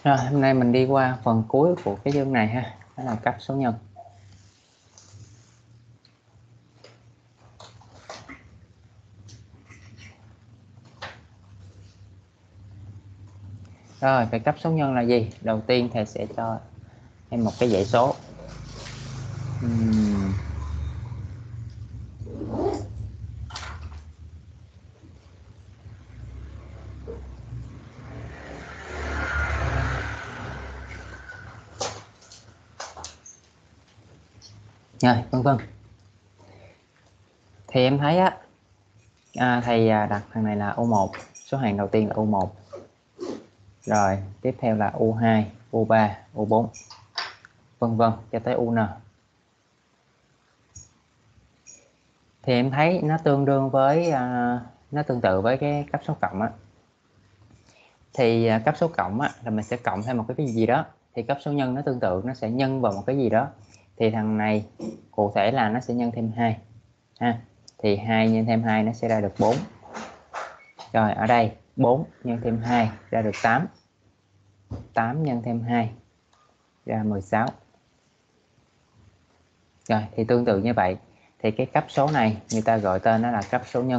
Rồi, hôm nay mình đi qua phần cuối của cái chương này ha, đó là cấp số nhân. Rồi, về cấp số nhân là gì? Đầu tiên thầy sẽ cho em một cái dãy số. Rồi, vân vân. Thì em thấy á, thầy đặt thằng này là U1, số hạng đầu tiên là U1. Rồi, tiếp theo là U2, U3, U4, vân vân cho tới UN. Thì em thấy nó tương đương với nó tương tự với cái cấp số cộng á. Thì cấp số cộng á là mình sẽ cộng thêm một cái gì đó, thì cấp số nhân nó tương tự, nó sẽ nhân vào một cái gì đó. Thì thằng này cụ thể là nó sẽ nhân thêm 2 ha. Thì 2 nhân thêm 2 nó sẽ ra được 4. Rồi ở đây 4 nhân thêm 2 ra được 8. 8 nhân thêm 2 ra 16. Rồi thì tương tự như vậy, thì cái cấp số này người ta gọi tên nó là cấp số nhân.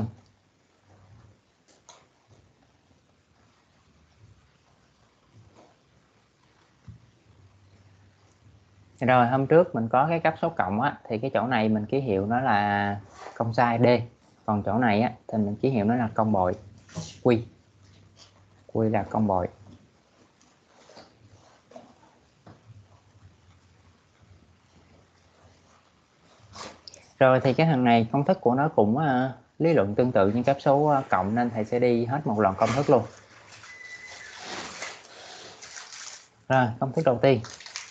Rồi hôm trước mình có cái cấp số cộng á, thì cái chỗ này mình ký hiệu nó là công sai D. Còn chỗ này á thì mình ký hiệu nó là công bội Q. Q là công bội. Rồi thì cái thằng này công thức của nó cũng lý luận tương tự như cấp số cộng, nên thầy sẽ đi hết một lần công thức luôn. Rồi công thức đầu tiên.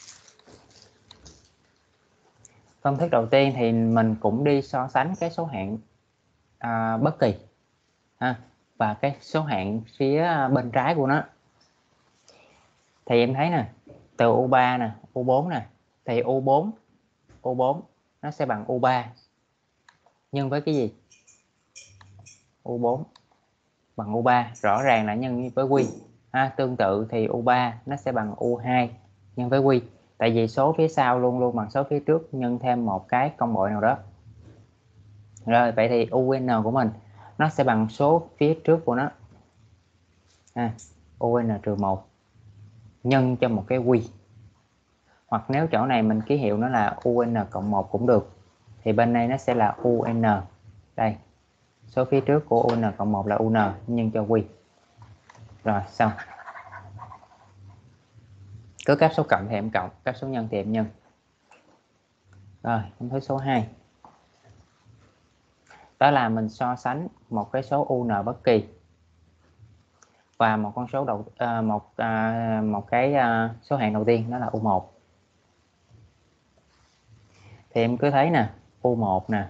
Công thức đầu tiên thì mình cũng đi so sánh cái số hạng bất kỳ và cái số hạng phía bên trái của nó. Thì em thấy nè, từ U3 nè, U4 nè, thì U4 nó sẽ bằng U3 nhân với cái gì? U4 bằng U3, rõ ràng là nhân với Q. Tương tự thì U3 nó sẽ bằng U2 nhân với Q. Tại vì số phía sau luôn luôn bằng số phía trước nhân thêm một cái công bội nào đó. Rồi vậy thì UN của mình nó sẽ bằng số phía trước của nó, UN-1 nhân cho một cái Q. Hoặc nếu chỗ này mình ký hiệu nó là UN-1 cũng được, thì bên đây nó sẽ là UN. Đây, số phía trước của UN-1 là UN nhân cho Q. Rồi xong. Cứ cấp số cộng thì em cộng, cấp số nhân thì em nhân. Rồi công thức số 2, đó là mình so sánh một cái số UN bất kỳ và một con số một cái số hạng đầu tiên, đó là U1. Thì em cứ thấy nè, U1 nè,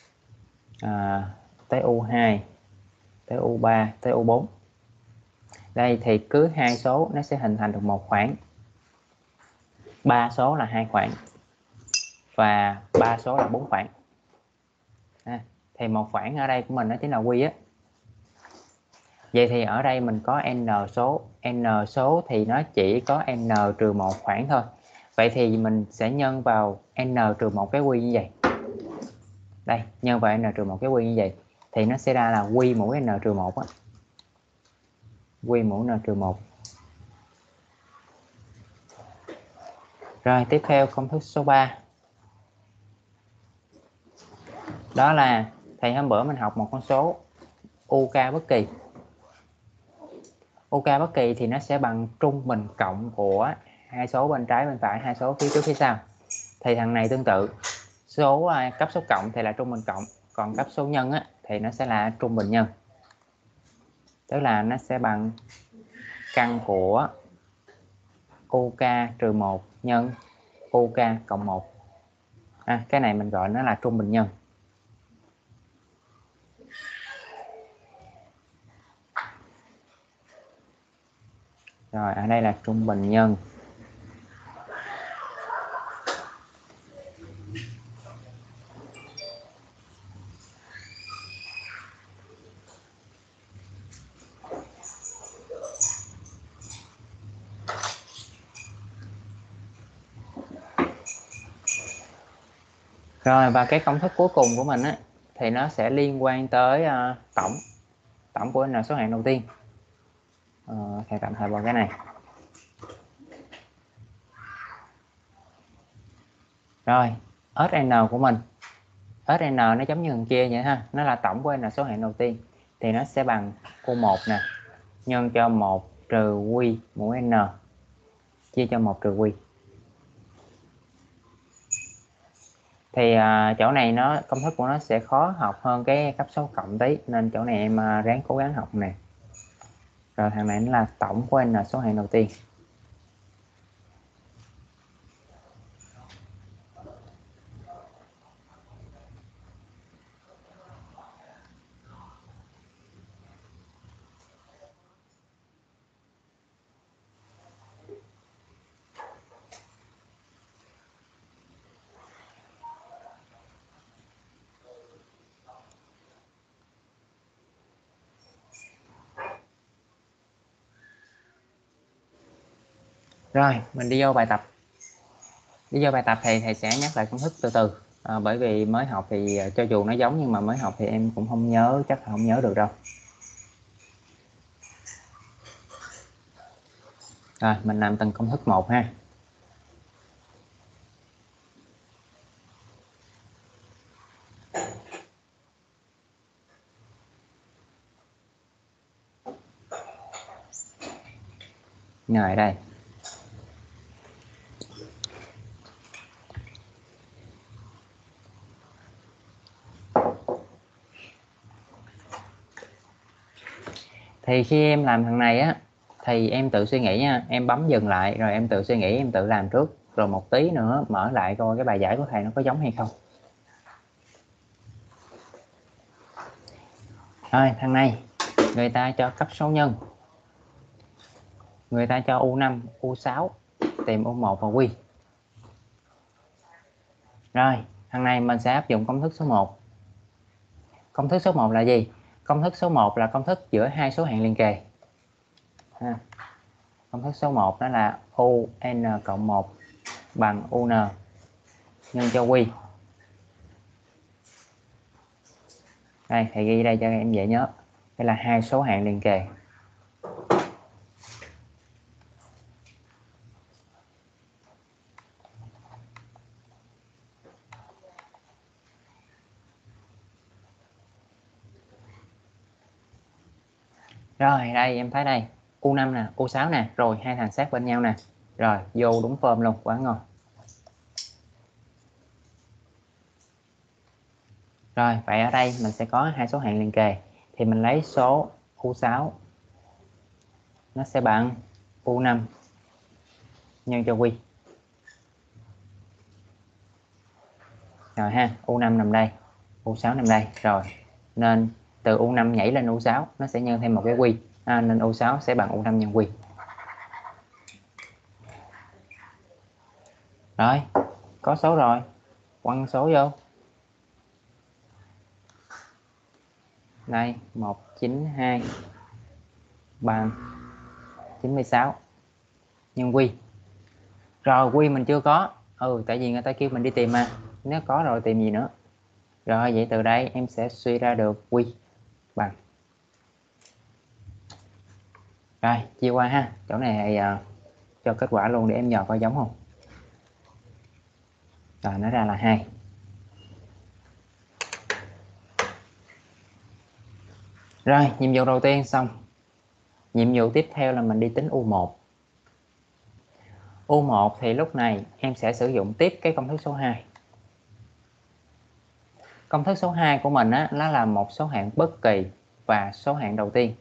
tới U2, tới U3, tới U4. Đây thì cứ hai số nó sẽ hình thành được một khoảng, ba số là hai khoảng và ba số là 4 khoảng. Thì một khoảng ở đây của mình nó chính là Q á. Vậy thì ở đây mình có n số thì nó chỉ có n trừ 1 khoảng thôi. Vậy thì mình sẽ nhân vào n trừ 1 cái Q như vậy. Đây, nhân vào n trừ 1 cái Q như vậy thì nó sẽ ra là Q mũ n trừ 1 á. Q mũ n trừ 1. Rồi tiếp theo công thức số 3. Đó là thầy hôm bữa mình học một con số UK bất kỳ. UK bất kỳ thì nó sẽ bằng trung bình cộng của hai số bên trái bên phải, hai số phía trước phía sau. Thì thằng này tương tự, số cấp số cộng thì là trung bình cộng, còn cấp số nhân á, thì nó sẽ là trung bình nhân. Tức là nó sẽ bằng căn của UK trừ 1 nhân UK cộng 1. Cái này mình gọi nó là trung bình nhân. Rồi ở đây là trung bình nhân. Rồi, và cái công thức cuối cùng của mình á thì nó sẽ liên quan tới tổng của n số hạng đầu tiên. Thầy tạm thời vào cái này. Rồi, Sn của mình, Sn nó giống như thằng kia vậy ha, nó là tổng của n số hạng đầu tiên thì nó sẽ bằng U1 nè nhân cho 1 trừ Q mũ n chia cho 1 trừ Q. Thì chỗ này nó công thức của nó sẽ khó học hơn cái cấp số cộng tí, nên chỗ này em ráng cố gắng học nè. Rồi thằng này nó là tổng của n số hạng đầu tiên. Rồi mình đi vô bài tập. Đi vô bài tập thì thầy sẽ nhắc lại công thức từ từ, bởi vì mới học thì cho dù nó giống nhưng mà mới học thì em cũng không nhớ, chắc là không nhớ được đâu. Rồi mình làm từng công thức một ha. Rồi đây. Thì khi em làm thằng này á thì em tự suy nghĩ nha, em bấm dừng lại rồi em tự suy nghĩ, em tự làm trước, rồi một tí nữa mở lại coi cái bài giải của thầy nó có giống hay không. Rồi thằng này người ta cho cấp số nhân, người ta cho U5, U6, tìm U1 và Q. Rồi thằng này mình sẽ áp dụng công thức số 1. Công thức số 1 là gì? Công thức số 1 là công thức giữa hai số hạng liền kề ha. Công thức số 1 đó là UN cộng 1 bằng UN nhân cho Q. Đây thầy ghi đây cho em dễ nhớ. Đây là hai số hạng liền kề. Rồi đây em thấy đây, U5 nè, U6 nè, rồi hai thằng sát bên nhau nè. Rồi vô đúng form luôn, quá ngon. Rồi vậy ở đây mình sẽ có hai số hạng liền kề thì mình lấy số U6 nó sẽ bằng U5 nhân cho Q. Rồi ha, U5 nằm đây, U6 nằm đây. Rồi nên từ U5 nhảy lên U6 nó sẽ nhân thêm một cái Q, nên U6 sẽ bằng U5 nhân Q. Rồi có số rồi, quăng số vô. Đây 192 bằng 96 nhân Q. Rồi Q mình chưa có, tại vì người ta kêu mình đi tìm mà, nếu có rồi tìm gì nữa. Rồi vậy từ đây em sẽ suy ra được Q bằng. Rồi chia qua ha, chỗ này cho kết quả luôn để em dò coi giống không. Rồi nó ra là 2. Rồi nhiệm vụ đầu tiên xong. Nhiệm vụ tiếp theo là mình đi tính U1. U1 thì lúc này em sẽ sử dụng tiếp cái công thức số 2. Công thức số 2 của mình á, nó là một số hạng bất kỳ và số hạng đầu tiên.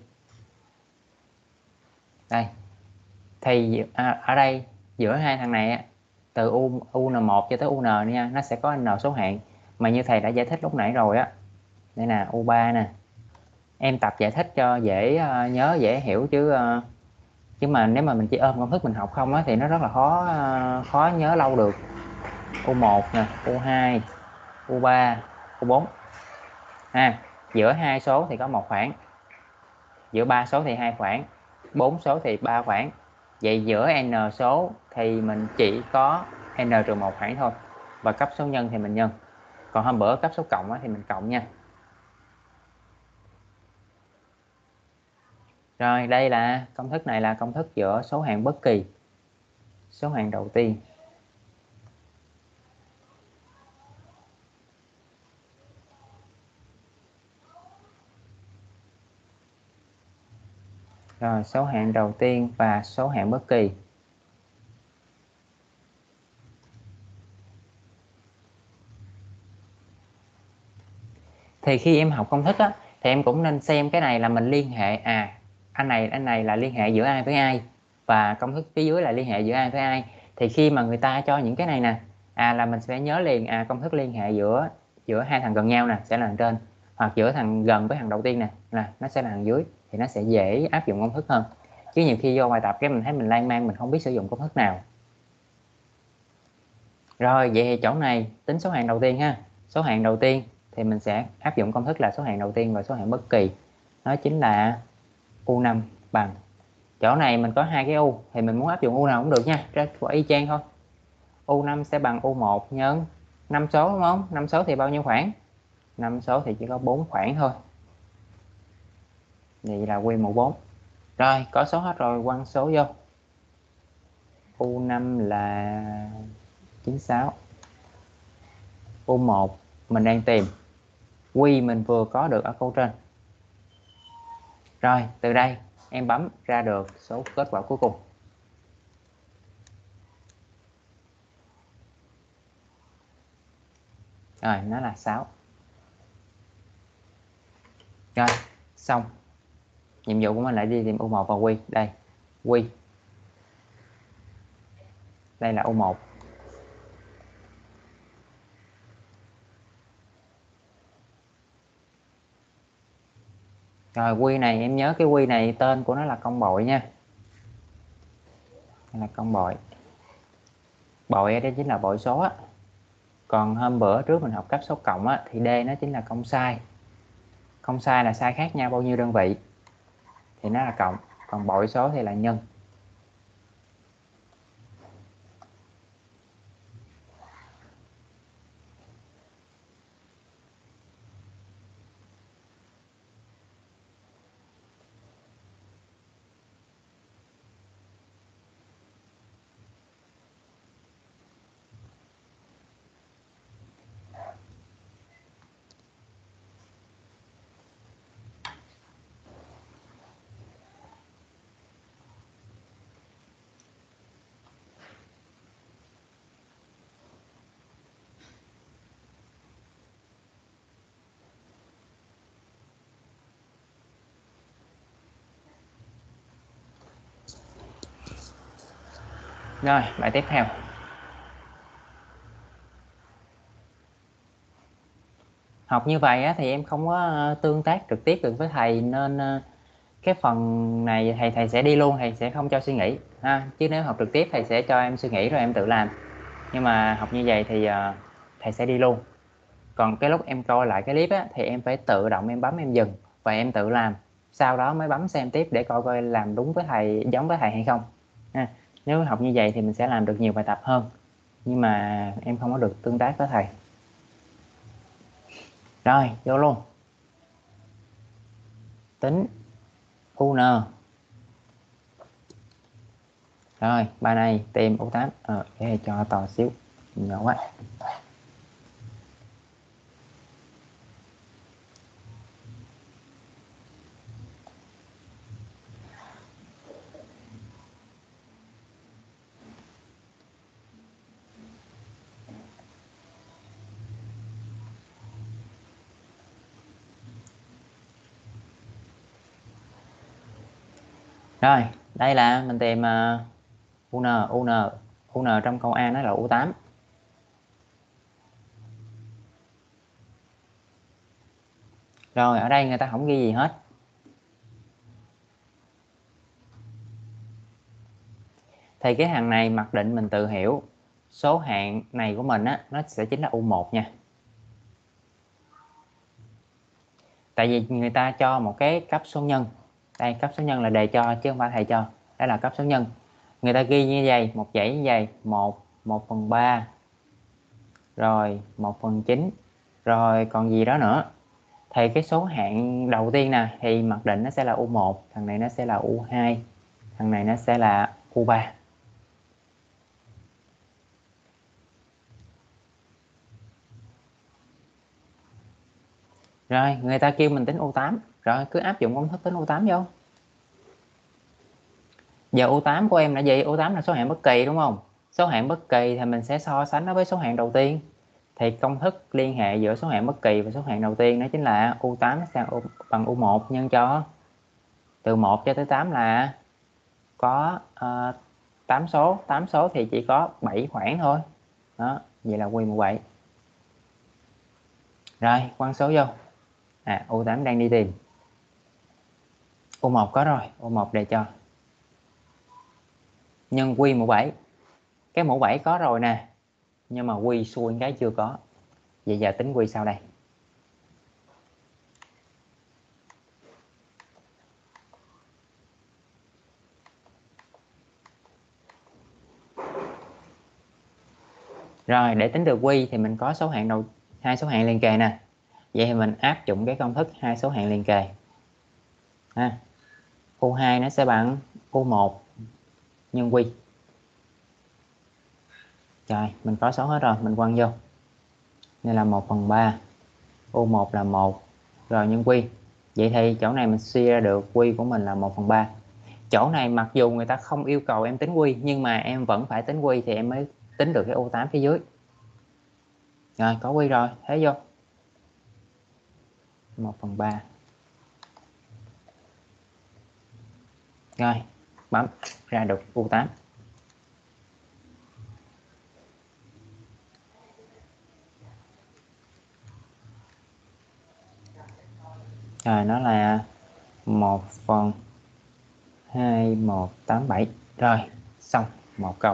Đây. Thì ở đây giữa hai thằng này á, từ UN1 cho tới UN nha, nó sẽ có n số hạng mà như thầy đã giải thích lúc nãy rồi á. Đây là U3 nè. Em tập giải thích cho dễ nhớ, dễ hiểu chứ mà nếu mà mình chỉ ôm công thức mình học không á thì nó rất là khó nhớ lâu được. U1 nè, U2, U3, U4 giữa hai số thì có một khoảng, giữa ba số thì hai khoảng, 4 số thì 3 khoảng. Vậy giữa n số thì mình chỉ có n trừ 1 khoảng thôi, và cấp số nhân thì mình nhân. Còn hôm bữa cấp số cộng thì mình cộng nha. Rồi đây là công thức này là công thức giữa số hạng bất kỳ, số hạng đầu tiên. Rồi số hạng đầu tiên và số hạng bất kỳ. Thì khi em học công thức á, thì em cũng nên xem cái này là mình liên hệ anh này là liên hệ giữa ai với ai, và công thức phía dưới là liên hệ giữa ai với ai. Thì khi mà người ta cho những cái này nè, là mình sẽ nhớ liền công thức liên hệ giữa hai thằng gần nhau nè sẽ là thằng trên, hoặc giữa thằng gần với thằng đầu tiên nè là nó sẽ là thằng dưới, thì nó sẽ dễ áp dụng công thức hơn. Chứ nhiều khi vô bài tập cái mình thấy mình lan man, mình không biết sử dụng công thức nào. Rồi vậy thì chỗ này tính số hạng đầu tiên ha. Số hạng đầu tiên thì mình sẽ áp dụng công thức là số hạng đầu tiên và số hạng bất kỳ. Đó chính là U5 bằng, chỗ này mình có hai cái U thì mình muốn áp dụng U nào cũng được nha, y chang thôi. U5 sẽ bằng U1 nhân 5 số đúng không? 5 số thì bao nhiêu khoảng? 5 số thì chỉ có 4 khoảng thôi. Vậy là quy mũ 4. Rồi có số hết rồi, quăng số vô. U5 là 96. U1 mình đang tìm, quy mình vừa có được ở câu trên. Rồi từ đây em bấm ra được số kết quả cuối cùng. Rồi nó là 6. Rồi xong. Nhiệm vụ của mình lại đi tìm U1 và quy. Đây quy, đây là U1. Rồi quy này em nhớ cái quy này tên của nó là công bội nha. Đây là công bội. Bội đó chính là bội số á. Còn hôm bữa trước mình học cấp số cộng á, thì D nó chính là công sai. Công sai là sai khác nhau bao nhiêu đơn vị thì nó là cộng, còn bội số thì là nhân. Rồi bài tiếp theo. Học như vậy á, thì em không có tương tác trực tiếp được với thầy, nên cái phần này thầy sẽ đi luôn, thầy sẽ không cho suy nghĩ ha. Chứ nếu học trực tiếp thầy sẽ cho em suy nghĩ rồi em tự làm, nhưng mà học như vậy thì thầy sẽ đi luôn. Còn cái lúc em coi lại cái clip á, thì em phải tự động em bấm em dừng và em tự làm, sau đó mới bấm xem tiếp để coi coi làm đúng với thầy, giống với thầy hay không ha. Nếu học như vậy thì mình sẽ làm được nhiều bài tập hơn, nhưng mà em không có được tương tác với thầy. Rồi vô luôn. Tính UN. Rồi bài này tìm U8. Để cho to xíu, nhỏ quá. Rồi đây là mình tìm UN trong câu A nó là U8. Rồi ở đây người ta không ghi gì hết. Thì cái hàng này mặc định mình tự hiểu, số hạng này của mình á, nó sẽ chính là U1 nha. Tại vì người ta cho một cái cấp số nhân. Đây cấp số nhân là đề cho chứ không phải thầy cho. Đó là cấp số nhân. Người ta ghi như vậy, một dãy như vậy, 1/3, rồi 1/9, Rồi còn gì đó nữa. Thì cái số hạng đầu tiên nè thì mặc định nó sẽ là U1, thằng này nó sẽ là U2, thằng này nó sẽ là U3. Rồi người ta kêu mình tính U8, rồi cứ áp dụng công thức tính U8 vô. Giờ U8 của em là gì? U8 là số hạng bất kỳ đúng không? Số hạng bất kỳ thì mình sẽ so sánh nó với số hạng đầu tiên. Thì công thức liên hệ giữa số hạng bất kỳ và số hạng đầu tiên đó chính là U8 sẽ bằng U1 nhân cho từ 1 cho tới 8 là có 8 số. 8 số thì chỉ có 7 khoảng thôi. Đó, vậy là quy 17. Rồi, quăng số vô. U8 đang đi tìm. U1 có rồi, U1 để cho. Nhân quy mũ 7. Cái mũ 7 có rồi nè. Nhưng mà quy xuôi cái chưa có. Vậy giờ tính quy sau đây. Rồi để tính được quy thì mình có số hạng đầu, hai số hạng liền kề nè. Vậy thì mình áp dụng cái công thức hai số hạng liền kề. U2 nó sẽ bằng U1 nhân quy. Rồi mình có số hết rồi, mình quăng vô. Đây là 1/3. U1 là 1 rồi nhân quy. Vậy thì chỗ này mình suy ra được quy của mình là 1/3. Chỗ này mặc dù người ta không yêu cầu em tính quy nhưng mà em vẫn phải tính quy thì em mới tính được cái U8 phía dưới. Rồi có quy rồi, thế vô 1/3. Rồi bấm ra được U8. Rồi nó là 1/2187. Rồi xong một câu.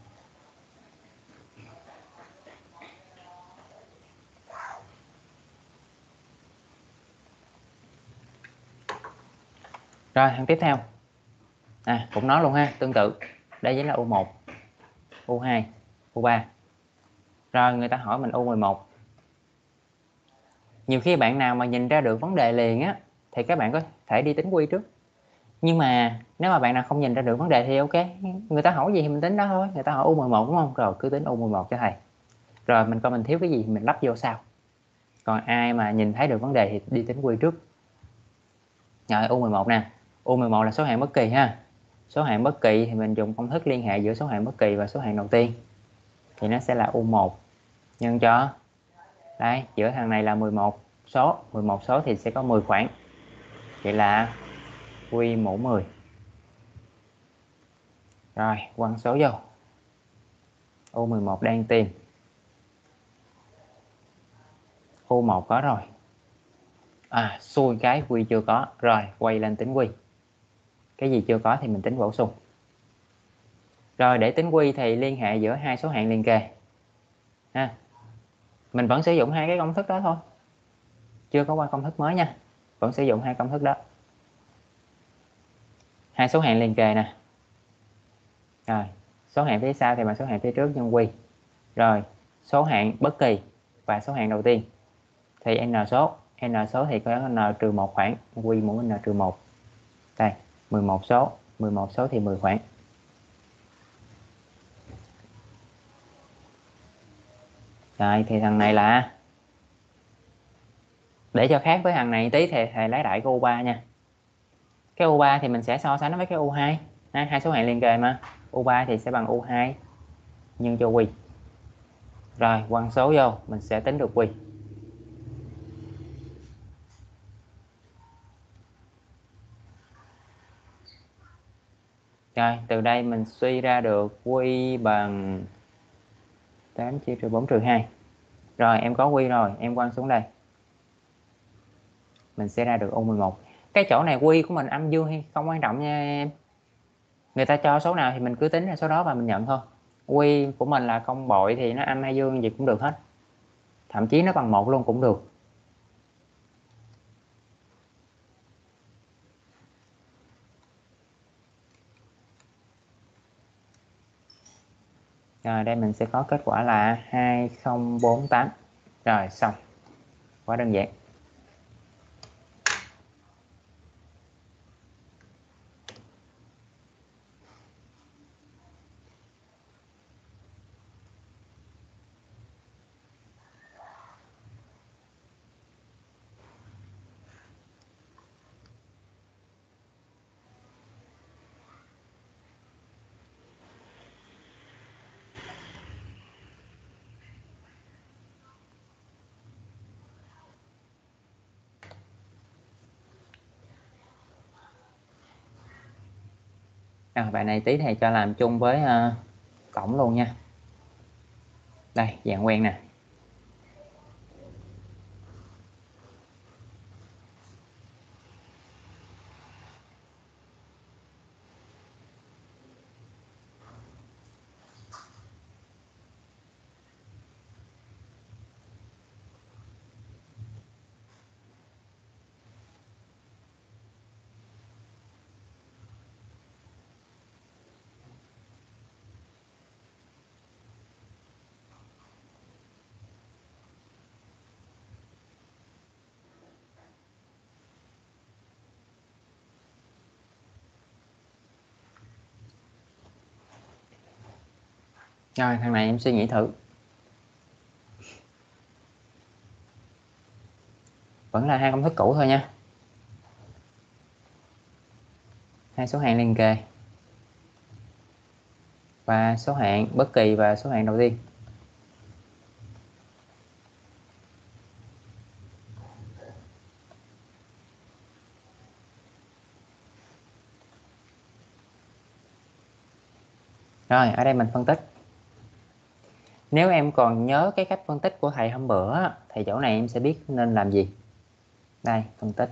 Rồi hàng tiếp theo cũng nói luôn ha, tương tự. Đây chính là U1, U2, U3. Rồi người ta hỏi mình U11. Nhiều khi bạn nào mà nhìn ra được vấn đề liền á thì các bạn có thể đi tính quy trước. Nhưng mà nếu mà bạn nào không nhìn ra được vấn đề thì ok, người ta hỏi gì thì mình tính đó thôi. Người ta hỏi U11 đúng không, rồi cứ tính U11 cho thầy. Rồi mình coi mình thiếu cái gì thì mình lắp vô sau. Còn ai mà nhìn thấy được vấn đề thì đi tính quy trước. Rồi U11 nè, U11 là số hạng bất kỳ ha. Số hạng bất kỳ thì mình dùng công thức liên hệ giữa số hạng bất kỳ và số hạng đầu tiên. Thì nó sẽ là U1 nhân cho, đây giữa thằng này là 11 số, 11 số thì sẽ có 10 khoảng. Vậy là quy mũ 10. Rồi quăng số vô. U11 đang tìm. U1 có rồi. Xui cái quy chưa có. Rồi quay lên tính quy. Cái gì chưa có thì mình tính bổ sung. Rồi để tính quy thì liên hệ giữa hai số hạng liền kề. Mình vẫn sử dụng hai cái công thức đó thôi. Chưa có qua công thức mới nha. Vẫn sử dụng hai công thức đó. Hai số hạng liền kề nè. Rồi số hạng phía sau thì bằng số hạng phía trước nhân quy. Rồi số hạng bất kỳ và số hạng đầu tiên thì n số thì có n trừ 1 khoảng, quy mũ n trừ 1. Đây 11 số thì 10 khoảng. Rồi thì thằng này là, để cho khác với thằng này tí thì thầy lấy đại cái U3 nha. Cái U3 thì mình sẽ so sánh nó với cái U2. Hai số hạng liền kề mà. U3 thì sẽ bằng U2 nhân cho quy. Rồi quăng số vô mình sẽ tính được quy. Rồi từ đây mình suy ra được quy bằng 8 chia trừ 4 trừ 2. Rồi em có quy rồi, em quăng xuống đây. Mình sẽ ra được U11. Cái chỗ này quy của mình âm dương hay không quan trọng nha em. Người ta cho số nào thì mình cứ tính ra số đó và mình nhận thôi. Quy của mình là không bội thì nó âm hay dương gì cũng được hết. Thậm chí nó bằng 1 luôn cũng được. Rồi đây mình sẽ có kết quả là 2048. Rồi xong. Quá đơn giản. Bài này tí thầy cho làm chung với cổng luôn nha. Đây, dạng quen nè. Rồi, thằng này em suy nghĩ thử. Vẫn là hai công thức cũ thôi nha. Hai số hạng liền kề và số hạng bất kỳ và số hạng đầu tiên. Rồi, ở đây mình phân tích. Nếu em còn nhớ cái cách phân tích của thầy hôm bữa thì chỗ này em sẽ biết nên làm gì. Đây, phân tích.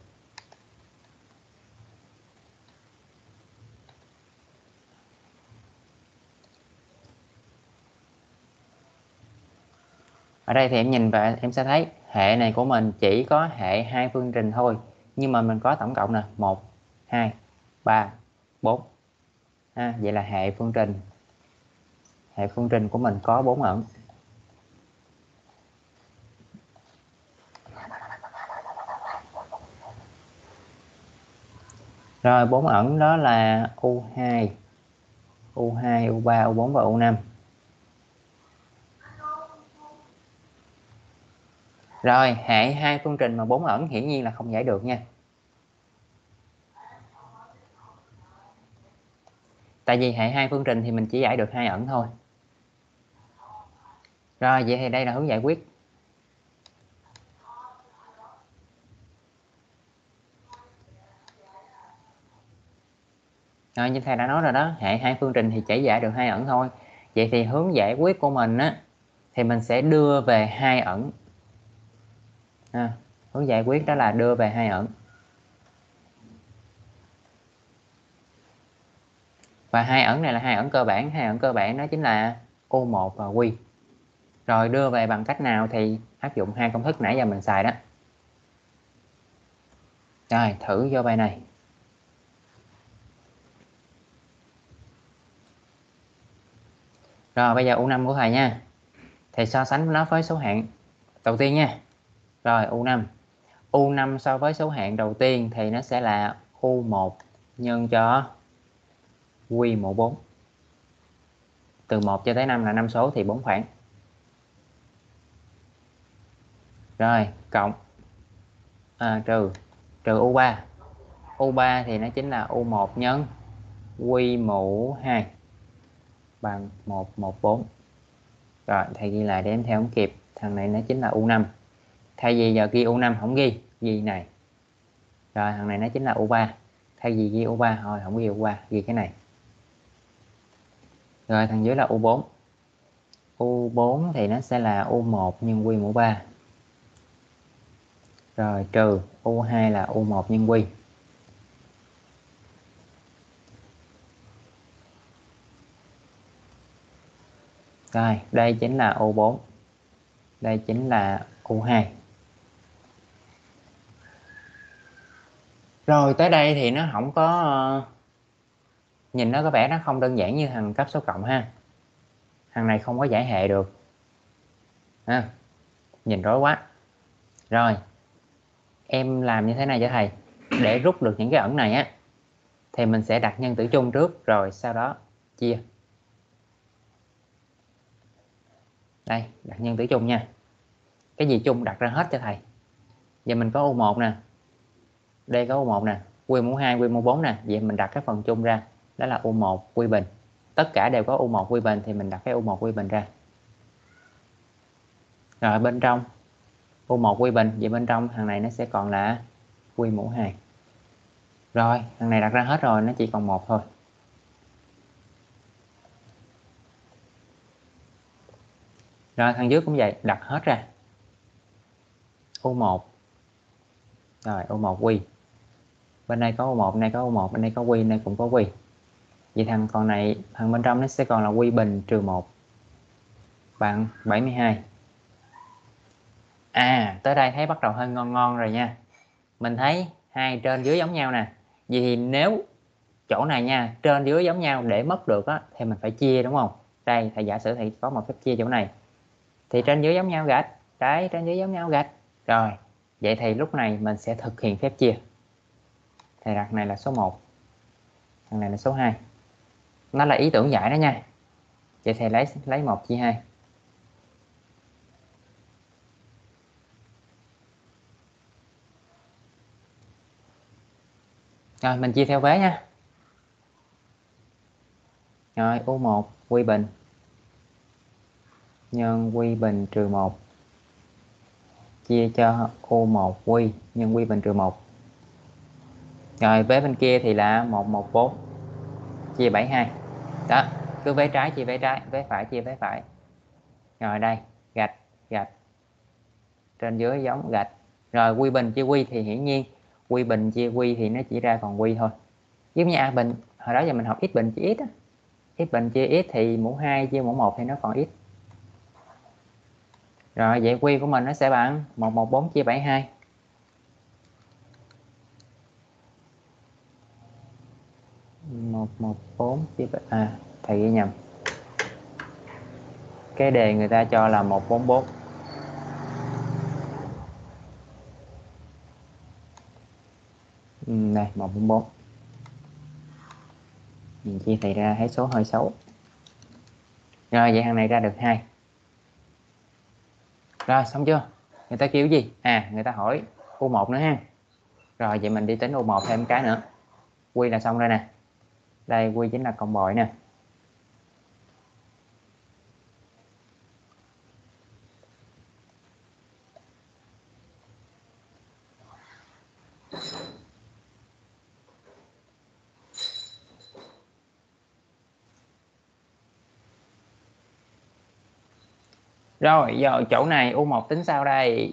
Ở đây thì em nhìn và em sẽ thấy hệ này của mình chỉ có hệ hai phương trình thôi. Nhưng mà mình có tổng cộng nè, 1, 2, 3, 4. Vậy là hệ phương trình. Hệ phương trình của mình có 4 ẩn. Rồi 4 ẩn đó là U2, U2, U3, U4 và U5. Rồi hệ hai phương trình mà 4 ẩn hiển nhiên là không giải được nha. Tại vì hệ hai phương trình thì mình chỉ giải được 2 ẩn thôi. Rồi vậy thì đây là hướng giải quyết. Rồi như thầy đã nói rồi đó, hệ hai phương trình thì chỉ giải được 2 ẩn thôi. Vậy thì hướng giải quyết của mình á thì mình sẽ đưa về 2 ẩn. Hướng giải quyết đó là đưa về 2 ẩn. Và 2 ẩn này là 2 ẩn cơ bản. 2 ẩn cơ bản đó chính là U1 và Q. Rồi đưa về bằng cách nào thì áp dụng hai công thức nãy giờ mình xài đó. Rồi thử vô bài này. Rồi bây giờ U5 của thầy nha. Thì so sánh nó với số hạng đầu tiên nha. Rồi U5. U5 so với số hạng đầu tiên thì nó sẽ là U1 nhân cho Q mũ 4. Từ 1 cho tới 5 là 5 số thì 4 khoảng. Rồi cộng trừ U3. U3 thì nó chính là U1 nhân Q mũ 2 bằng 114. Rồi thầy ghi lại để em theo không kịp. Thằng này nó chính là U5. Thay vì giờ ghi U5 không ghi này. Rồi thằng này nó chính là U3. Thay vì ghi U3 thôi không ghi U3, ghi cái này. Rồi thằng dưới là U4. U4 thì nó sẽ là U1 nhân Q mũ 3. Rồi trừ U2 là U1 nhân Q. Rồi đây chính là U4. Đây chính là U2. Rồi tới đây thì nó không có nhìn nó có vẻ nó không đơn giản như thằng cấp số cộng ha. Thằng này không có giải hệ được. Nhìn rối quá. Rồi em làm như thế này cho thầy, để rút được những cái ẩn này á thì mình sẽ đặt nhân tử chung trước, rồi sau đó chia. Đây, đặt nhân tử chung nha. Cái gì chung đặt ra hết cho thầy. Giờ mình có U1 nè, đây có U1 nè, quy mũ 2, quy mũ 4 nè. Vậy mình đặt cái phần chung ra, đó là U1 quy bình. Tất cả đều có U1 quy bình thì mình đặt cái U1 quy bình ra. Rồi bên trong U1 quy bình, vậy bên trong thằng này nó sẽ còn là quy mũ 2. Rồi thằng này đặt ra hết rồi, nó chỉ còn 1 thôi. Rồi thằng dưới cũng vậy, đặt hết ra. U1. Rồi U1 quy. Bên đây có U1, bên đây có U1, bên đây có quy, bên đây cũng có quy. Vậy thằng còn này, thằng bên trong nó sẽ còn là quy bình trừ 1 bằng 72. À, tới đây thấy bắt đầu hơi ngon ngon rồi nha. Mình thấy hai trên dưới giống nhau nè. Vậy thì nếu chỗ này nha, trên dưới giống nhau, để mất được á thì mình phải chia, đúng không? Đây, thầy giả sử thầy có một phép chia chỗ này. Thì trên dưới giống nhau gạch. Đấy, trên dưới giống nhau gạch. Rồi, vậy thì lúc này mình sẽ thực hiện phép chia. Thầy đặt này là số 1, thằng này là số 2. Nó là ý tưởng giải đó nha. Vậy thầy lấy 1 chia 2. Rồi mình chia theo vế nha. Rồi U1 quy bình nhân quy bình trừ 1 chia cho U1 quy nhân quy bình trừ 1. Rồi vế bên kia thì là 114 chia 72. Đó, cứ vế trái chia vế trái, vế phải chia vế phải. Rồi đây, gạch gạch. Trên dưới giống gạch. Rồi quy bình chia quy thì hiển nhiên quy bình chia quy thì nó chỉ ra còn quy thôi. Giống như A bình, hồi đó giờ mình học x bình chia x á. X bình chia x thì mũ 2 chia mũ 1 thì nó còn x. Rồi vậy quy của mình nó sẽ bằng 114 chia 72. 114 chia 7. À, thầy ghi nhầm. Cái đề người ta cho là 144. Đây 144. Mình chia thầy ra thấy số hơi xấu. Rồi vậy thằng này ra được 2. Rồi xong chưa? Người ta kêu gì? À, người ta hỏi U1 nữa ha. Rồi vậy mình đi tính U1 thêm cái nữa. Quy là xong rồi nè. Đây quy chính là con bội nè. Rồi giờ chỗ này U1 tính sao đây?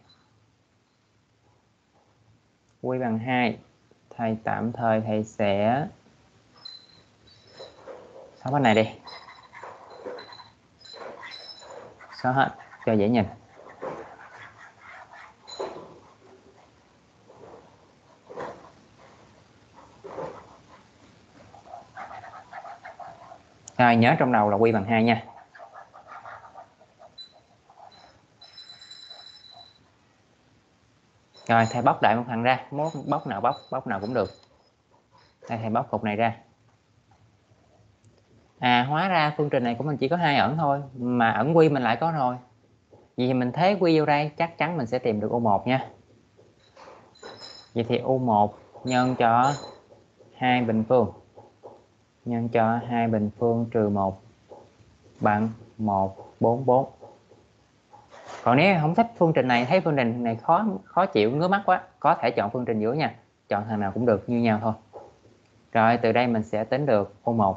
Quy bằng 2. Thầy tạm thời thầy sẽ xóa cái này đi. Xóa hết cho dễ nhìn. Rồi nhớ trong đầu là quy bằng 2 nha. Rồi thầy bóc đại một thằng ra, bóc nào bóc nào cũng được. Đây thầy bóc cục này ra. À, hóa ra phương trình này của mình chỉ có 2 ẩn thôi, mà ẩn quy mình lại có rồi. Vì mình thế quy vô đây chắc chắn mình sẽ tìm được U1 nha. Vậy thì U1 nhân cho 2 bình phương nhân cho 2 bình phương trừ 1 bằng 144. Còn nếu không thích phương trình này, thấy phương trình này khó chịu, ngứa mắt quá, có thể chọn phương trình giữa nha. Chọn thằng nào cũng được, như nhau thôi. Rồi từ đây mình sẽ tính được U1.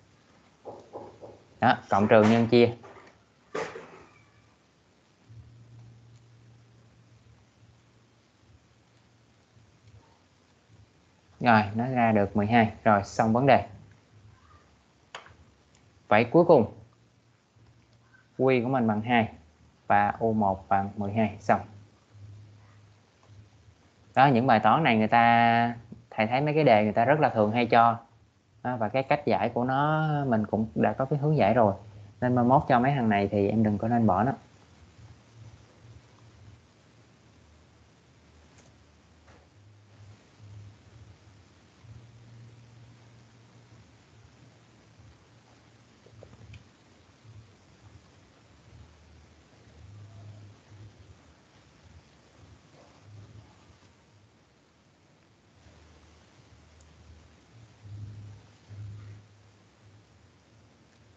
Đó, cộng trừ nhân chia. Rồi nó ra được 12. Rồi xong vấn đề. Vậy cuối cùng quy của mình bằng 2 và U1 bằng 12. Xong. Đó, những bài toán này thầy thấy mấy cái đề người ta rất là thường hay cho. Đó, và cái cách giải của nó mình cũng đã có cái hướng giải rồi, nên mai mốt cho mấy thằng này thì em đừng có nên bỏ nó.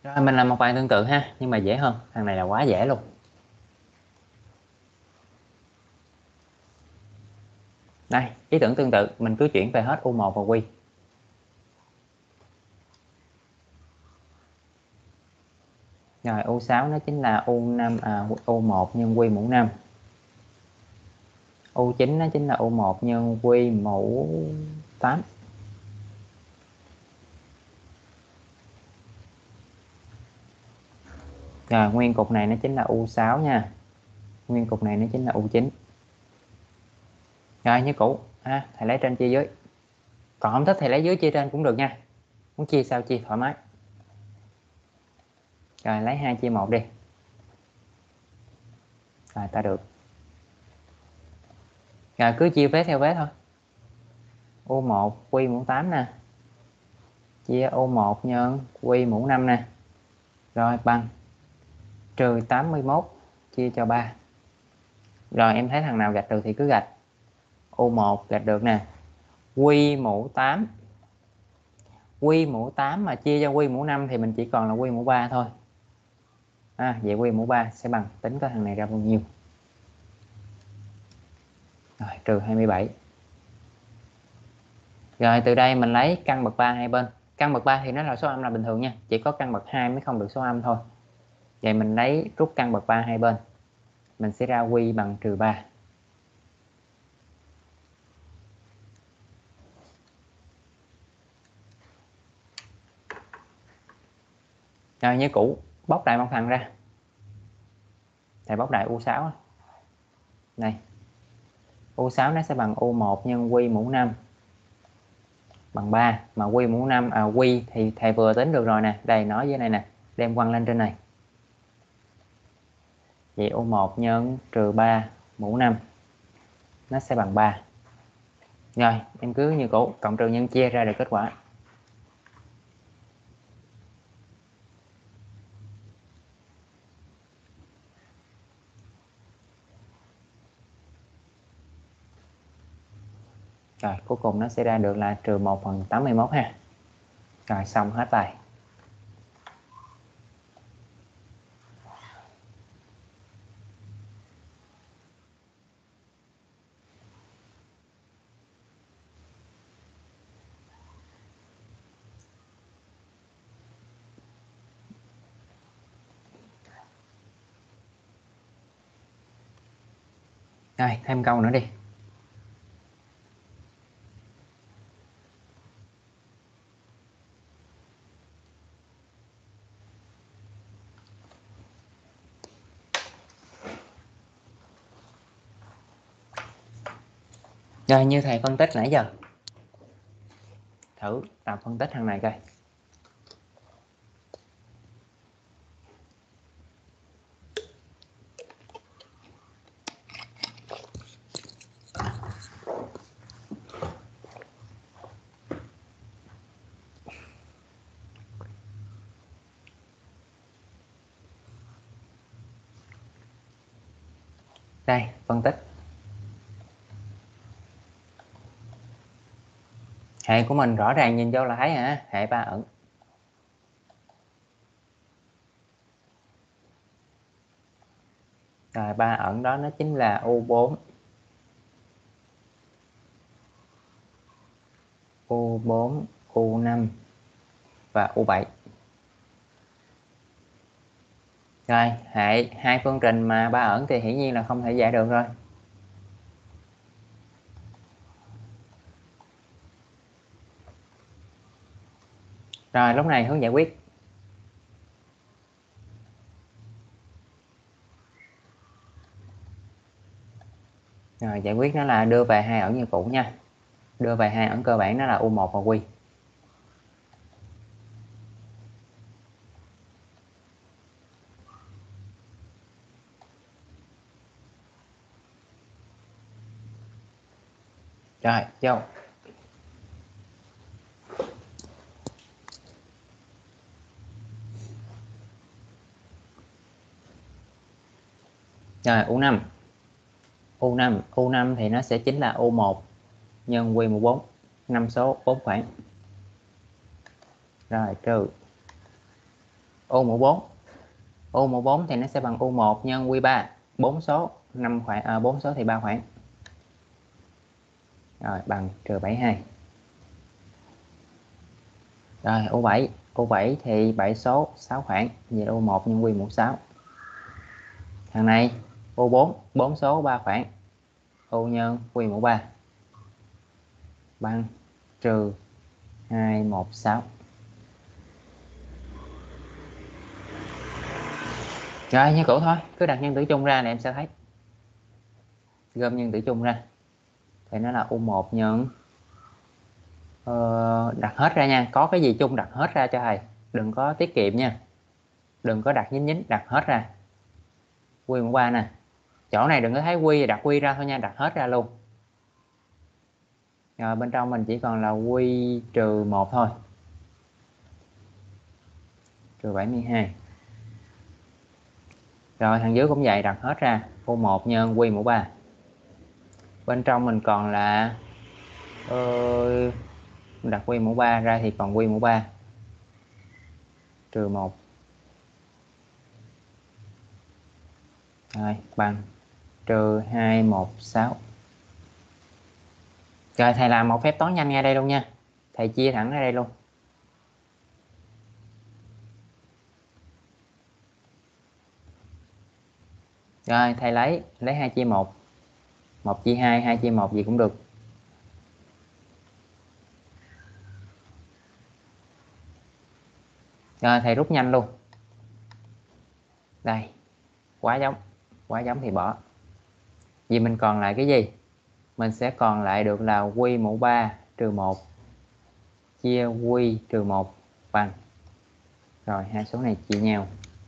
Rồi mình làm một bài tương tự ha, nhưng mà dễ hơn. Thằng này là quá dễ luôn. Đây, ý tưởng tương tự, mình cứ chuyển về hết U1 và Q. Rồi U6 nó chính là U5 U1 nhân Q mũ 5. U9 nó chính là U1 nhân Q mũ 8. Rồi nguyên cục này nó chính là U6 nha. Nguyên cục này nó chính là U9. Rồi như cũ, thầy lấy trên chia dưới. Còn không thích thì lấy dưới chia trên cũng được nha. Muốn chia sao chia thoải mái. Rồi lấy 2 chia 1 đi. Rồi ta được. Rồi cứ chia vế theo vế thôi. U1 Q mũ 8 nè. Chia U1 nhân Q mũ 5 nè. Rồi bằng trừ 81 chia cho 3. Rồi em thấy thằng nào gạch được thì cứ gạch. U1 gạch được nè. Q mũ 8. Q mũ 8 mà chia cho Q mũ 5 thì mình chỉ còn là Q mũ 3 thôi. Vậy Q mũ 3 sẽ bằng, tính có thằng này ra bao nhiêu. Rồi trừ 27. Rồi từ đây mình lấy căn bậc 3 hai bên. Căn bậc 3 thì nó là số âm là bình thường nha. Chỉ có căn bậc 2 mới không được số âm thôi. Vậy mình lấy rút căn bậc 3 hai bên. Mình sẽ ra Q bằng trừ 3. Rồi như cũ, bóc đại một thằng ra. Thầy bóc đại U6. Này. U6 nó sẽ bằng U1 nhân Q mũ 5 bằng 3. Mà Q mũ 5 Q thì thầy vừa tính được rồi nè. Đây nói với này nè, đem quăng lên trên này. Vậy U1 nhân trừ 3 mũ 5 nó sẽ bằng 3. Rồi em cứ như cũ, cộng trừ nhân chia ra được kết quả. Rồi cuối cùng nó sẽ ra được là trừ 1/81 ha. Rồi xong hết bài. Rồi thêm câu nữa đi. Rồi như thầy phân tích nãy giờ. Thử tập phân tích thằng này coi. Đây, phân tích. Hệ của mình rõ ràng nhìn vô là thấy hả? Hệ 3 ẩn. Rồi 3 ẩn đó nó chính là U4. U4, U5 và U7. Rồi, hệ hai phương trình mà 3 ẩn thì hiển nhiên là không thể giải được rồi. Rồi lúc này hướng giải quyết. Rồi giải quyết nó là đưa về hai ẩn như cũ nha. Đưa về hai ẩn cơ bản nó là U1 và Q. Rồi, vô. Rồi U5. U5 thì nó sẽ chính là U1 nhân Q mũ 4. 5 số 4 khoảng. Rồi trừ U mũ 4. U mũ 4 thì nó sẽ bằng U1 nhân Q3. 4 số, 5 khoảng, 4 số thì 3 khoảng. Rồi bằng trừ 72. Rồi U7. U7 thì 7 số, 6 khoảng. Vậy là U1 nhân Q mũ 6. Thằng này U4, 4 số, 3 khoảng. U nhân Q mũ 3 bằng trừ 216. Rồi như cũ thôi, cứ đặt nhân tử chung ra là em sẽ thấy. Gom nhân tử chung ra thì nó là U1 nhân đặt hết ra nha, có cái gì chung đặt hết ra cho thầy, đừng có tiết kiệm nha, đừng có đặt nhín nhín, đặt hết ra. Q mũ 3 nè, chỗ này đừng có thấy Q đặt Q ra thôi nha, đặt hết ra luôn. Rồi bên trong mình chỉ còn là Q trừ 1 thôi, trừ 72. Rồi thằng dưới cũng vậy, đặt hết ra, U1 nhân Q mũ 3. Bên trong mình còn là đặt Q mũ 3 ra thì còn Q mũ 3 trừ 1. Rồi bằng trừ 216. Rồi thầy làm một phép toán nhanh ngay đây luôn nha, thầy chia thẳng ra đây luôn. Rồi thầy lấy 2 chia 1, 1 chia 2, 2 chia 1 gì cũng được. Rồi thầy rút nhanh luôn. Đây, quá giống thì bỏ. Vì mình còn lại cái gì? Mình sẽ còn lại được là Q mũ 3 trừ 1 chia Q trừ 1 bằng. Rồi hai số này chia nhau.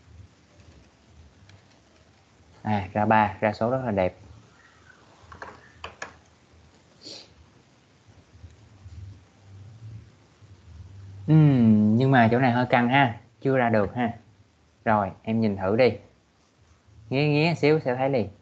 Ra 3, ra số rất là đẹp. Nhưng mà chỗ này hơi căng ha, chưa ra được ha. Rồi em nhìn thử đi, nghía xíu sẽ thấy liền.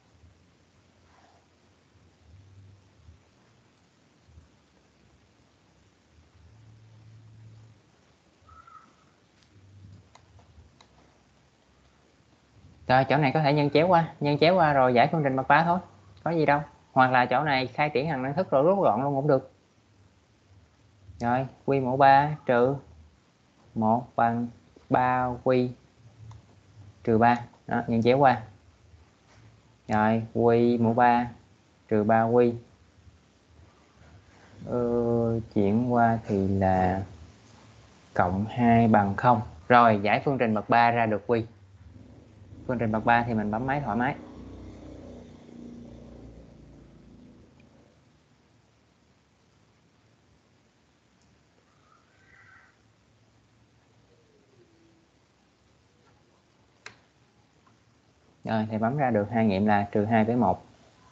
Rồi chỗ này có thể nhân chéo qua rồi giải phương trình mặt 3 thôi, có gì đâu. Hoặc là chỗ này khai triển hằng năng thức rồi rút gọn luôn cũng được. Rồi Q mũ 3 trừ 1 bằng 3Q trừ 3. Đó, nhân chéo qua. Rồi Q mũ 3 trừ 3Q chuyển qua thì là cộng 2 bằng 0. Rồi giải phương trình bậc 3 ra được Q. Phương trình bậc 3 thì mình bấm máy thoải mái. Rồi thì bấm ra được hai nghiệm là trừ 2 với 1.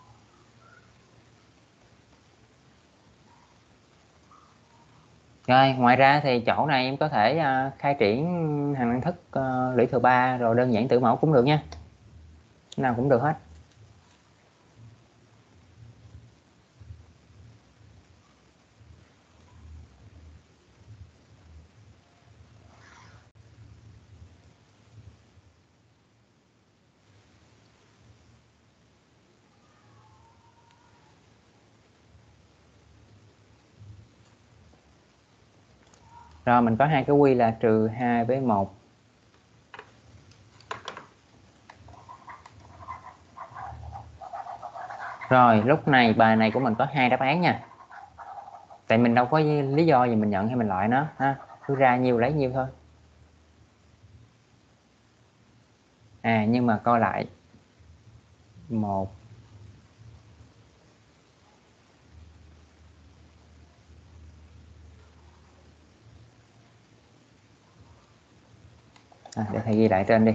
Rồi ngoài ra thì chỗ này em có thể khai triển hằng năng thức lũy thừa 3 rồi đơn giản tử mẫu cũng được nha, nào cũng được hết. Rồi mình có hai cái Q là trừ 2 với 1. Rồi lúc này bài này của mình có hai đáp án nha, tại mình đâu có lý do gì mình nhận hay mình loại nó ha, cứ ra nhiêu lấy nhiêu thôi. Nhưng mà coi lại 1 để thầy ghi lại trên đi.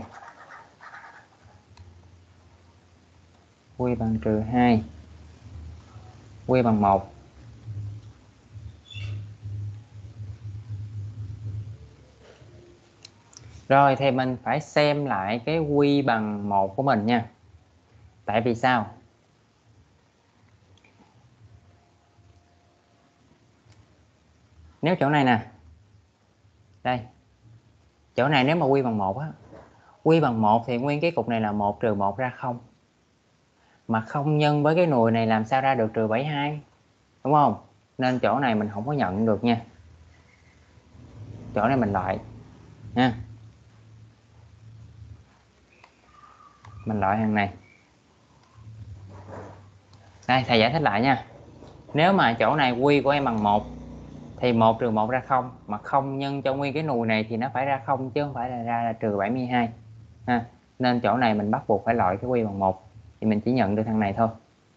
Q bằng trừ 2, Q bằng 1. Rồi thì mình phải xem lại cái Q bằng 1 của mình nha. Tại vì sao? Nếu chỗ này nè, đây, Chỗ này nếu mà quy bằng 1 á, quy bằng 1 thì nguyên cái cục này là 1 trừ 1 ra 0. Mà không nhân với cái nùi này làm sao ra được trừ 72, đúng không? Nên chỗ này mình không có nhận được nha. Chỗ này mình loại nha. Mình loại hàng này. Đây, thầy giải thích lại nha. Nếu mà chỗ này quy của em bằng 1 thì 1 trừ 1 ra 0, mà 0 nhân cho nguyên cái nùi này thì nó phải ra 0 chứ không phải là ra là trừ 72 ha. Nên chỗ này mình bắt buộc phải loại cái quy bằng 1 thì mình chỉ nhận được thằng này thôi.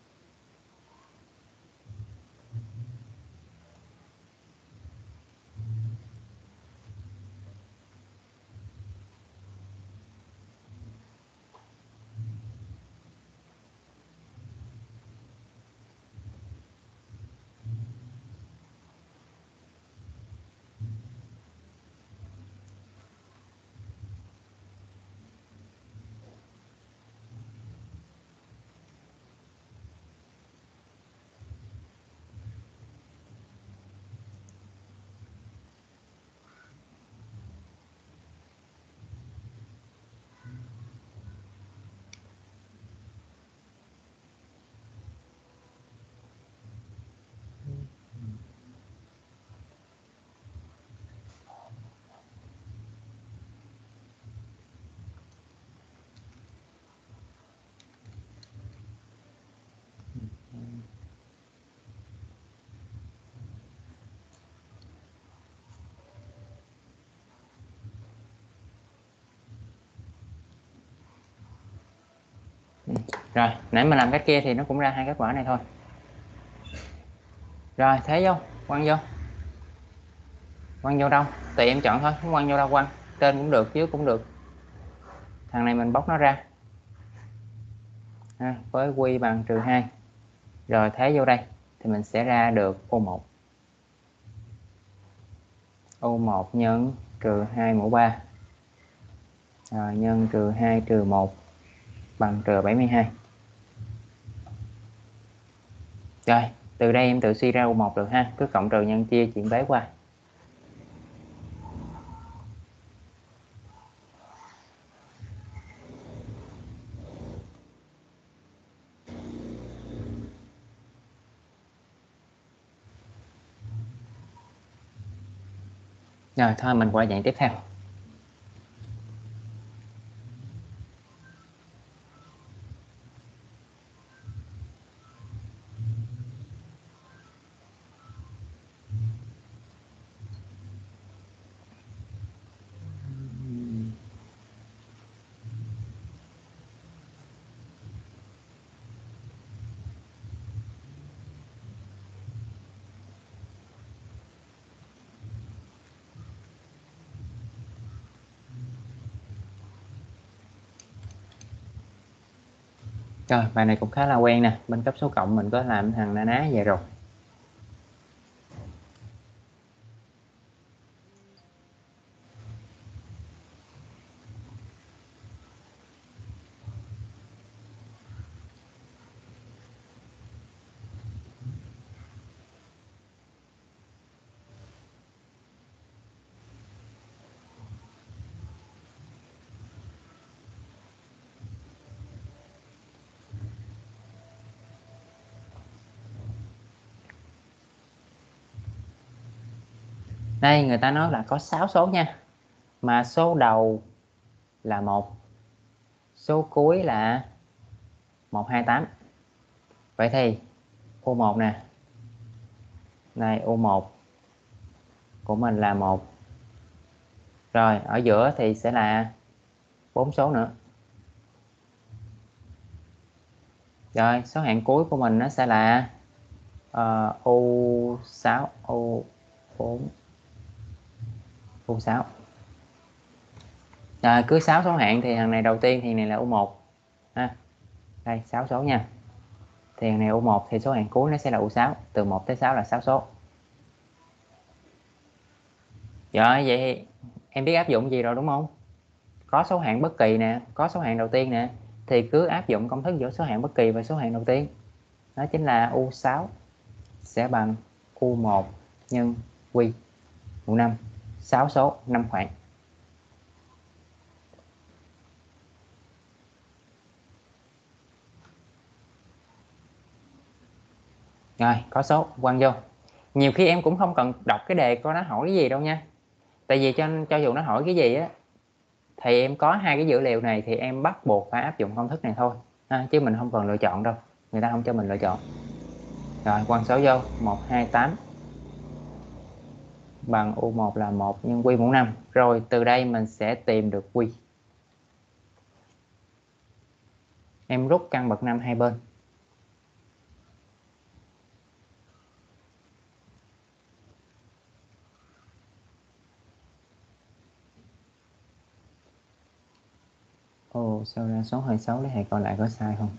Rồi, nãy mình làm cách kia thì nó cũng ra hai kết quả này thôi. Rồi, thế vô, quăng vô. Quăng vô đâu? Tùy em chọn thôi, muốn quăng vô đâu quăng. Trên cũng được, dưới cũng được. Thằng này mình bóc nó ra. Với quy bằng trừ 2. Rồi thế vô đây thì mình sẽ ra được O1. O1 nhân trừ 2 mũ 3. Rồi nhân trừ 2 trừ 1 bằng trừ 72. Rồi, từ đây em tự suy ra U1 được ha. Cứ cộng trừ nhân chia chuyển bế qua. Rồi thôi mình qua dạng tiếp theo. Rồi bài này cũng khá là quen nè. Bên cấp số cộng mình có làm thằng na ná vậy rồi. Đây người ta nói là có 6 số nha. Mà số đầu là 1, số cuối là 128. Vậy thì U1 nè. Đây U1 của mình là 1. Rồi ở giữa thì sẽ là 4 số nữa. Rồi số hạng cuối của mình nó sẽ là U6, U4, U6. Rồi cứ 6 số hạng thì thằng này đầu tiên thì này là U1 ha. Đây 6 số nha. Thì thằng này U1 thì số hạng cuối nó sẽ là U6, từ 1 tới 6 là 6 số. Rồi vậy thì em biết áp dụng gì rồi đúng không? Có số hạng bất kỳ nè, có số hạng đầu tiên nè, thì cứ áp dụng công thức giữa số hạng bất kỳ và số hạng đầu tiên. Đó chính là U6 sẽ bằng U1 nhân Q mũ 5. 6 số 5 khoảng. Rồi có số quăng vô. Nhiều khi em cũng không cần đọc cái đề coi nó hỏi cái gì đâu nha. Tại vì cho dù nó hỏi cái gì á thì em có hai cái dữ liệu này thì em bắt buộc phải áp dụng công thức này thôi chứ mình không cần lựa chọn đâu, người ta không cho mình lựa chọn. Rồi quăng số vô 128 bằng U1 là 1 nhân Q mũ 5. Rồi từ đây mình sẽ tìm được Q. Em rút căn bậc 5 hai bên. Ồ, sao ra số 26 lấy hạng còn lại có sai không?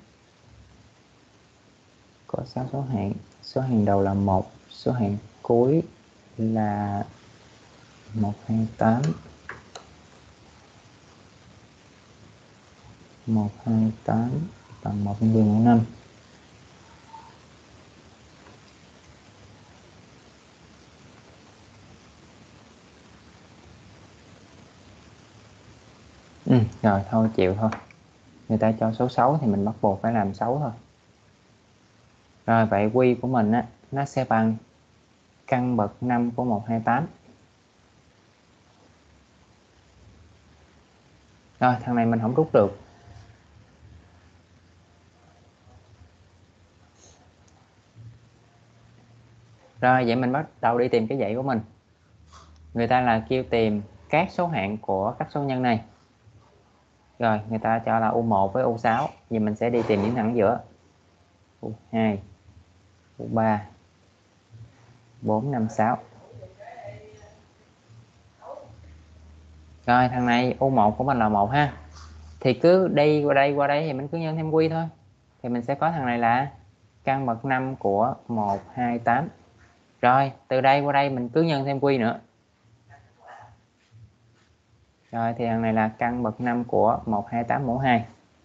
Có 6 số hạng. Số hạng đầu là 1, số hạng cuối là 128. 128 bằng 1 nhân Q mũ 5. Rồi thôi chịu thôi. Người ta cho số 6 thì mình bắt buộc phải làm 6 thôi. Rồi vậy Q của mình á, nó sẽ bằng căn bậc 5 của 128. Rồi thằng này mình không rút được. Rồi vậy mình bắt đầu đi tìm cái dãy của mình. Người ta là kêu tìm các số hạng của các số nhân này. Rồi người ta cho là U1 với U6. Vậy mình sẽ đi tìm những thẳng giữa. U2, U3, 4, 5, 6. Rồi thằng này U1 của mình là 1 ha. Thì cứ đi qua đây thì mình cứ nhân thêm Q thôi. Thì mình sẽ có thằng này là căn bậc 5 của 128. Rồi từ đây qua đây mình cứ nhân thêm Q nữa. Rồi thì thằng này là căn bậc 5 của 128 mũ 2.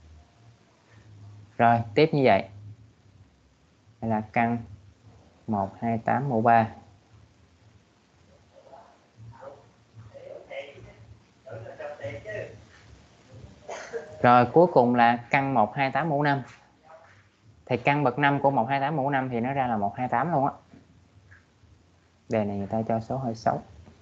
Rồi tiếp như vậy. Đây là căn 128 mũ 3. Rồi cuối cùng là căn 128 mũ 5. Thì căn bậc 5 của 128 mũ 5 thì nó ra là 128 luôn á. Đề này người ta cho số hơi xấu.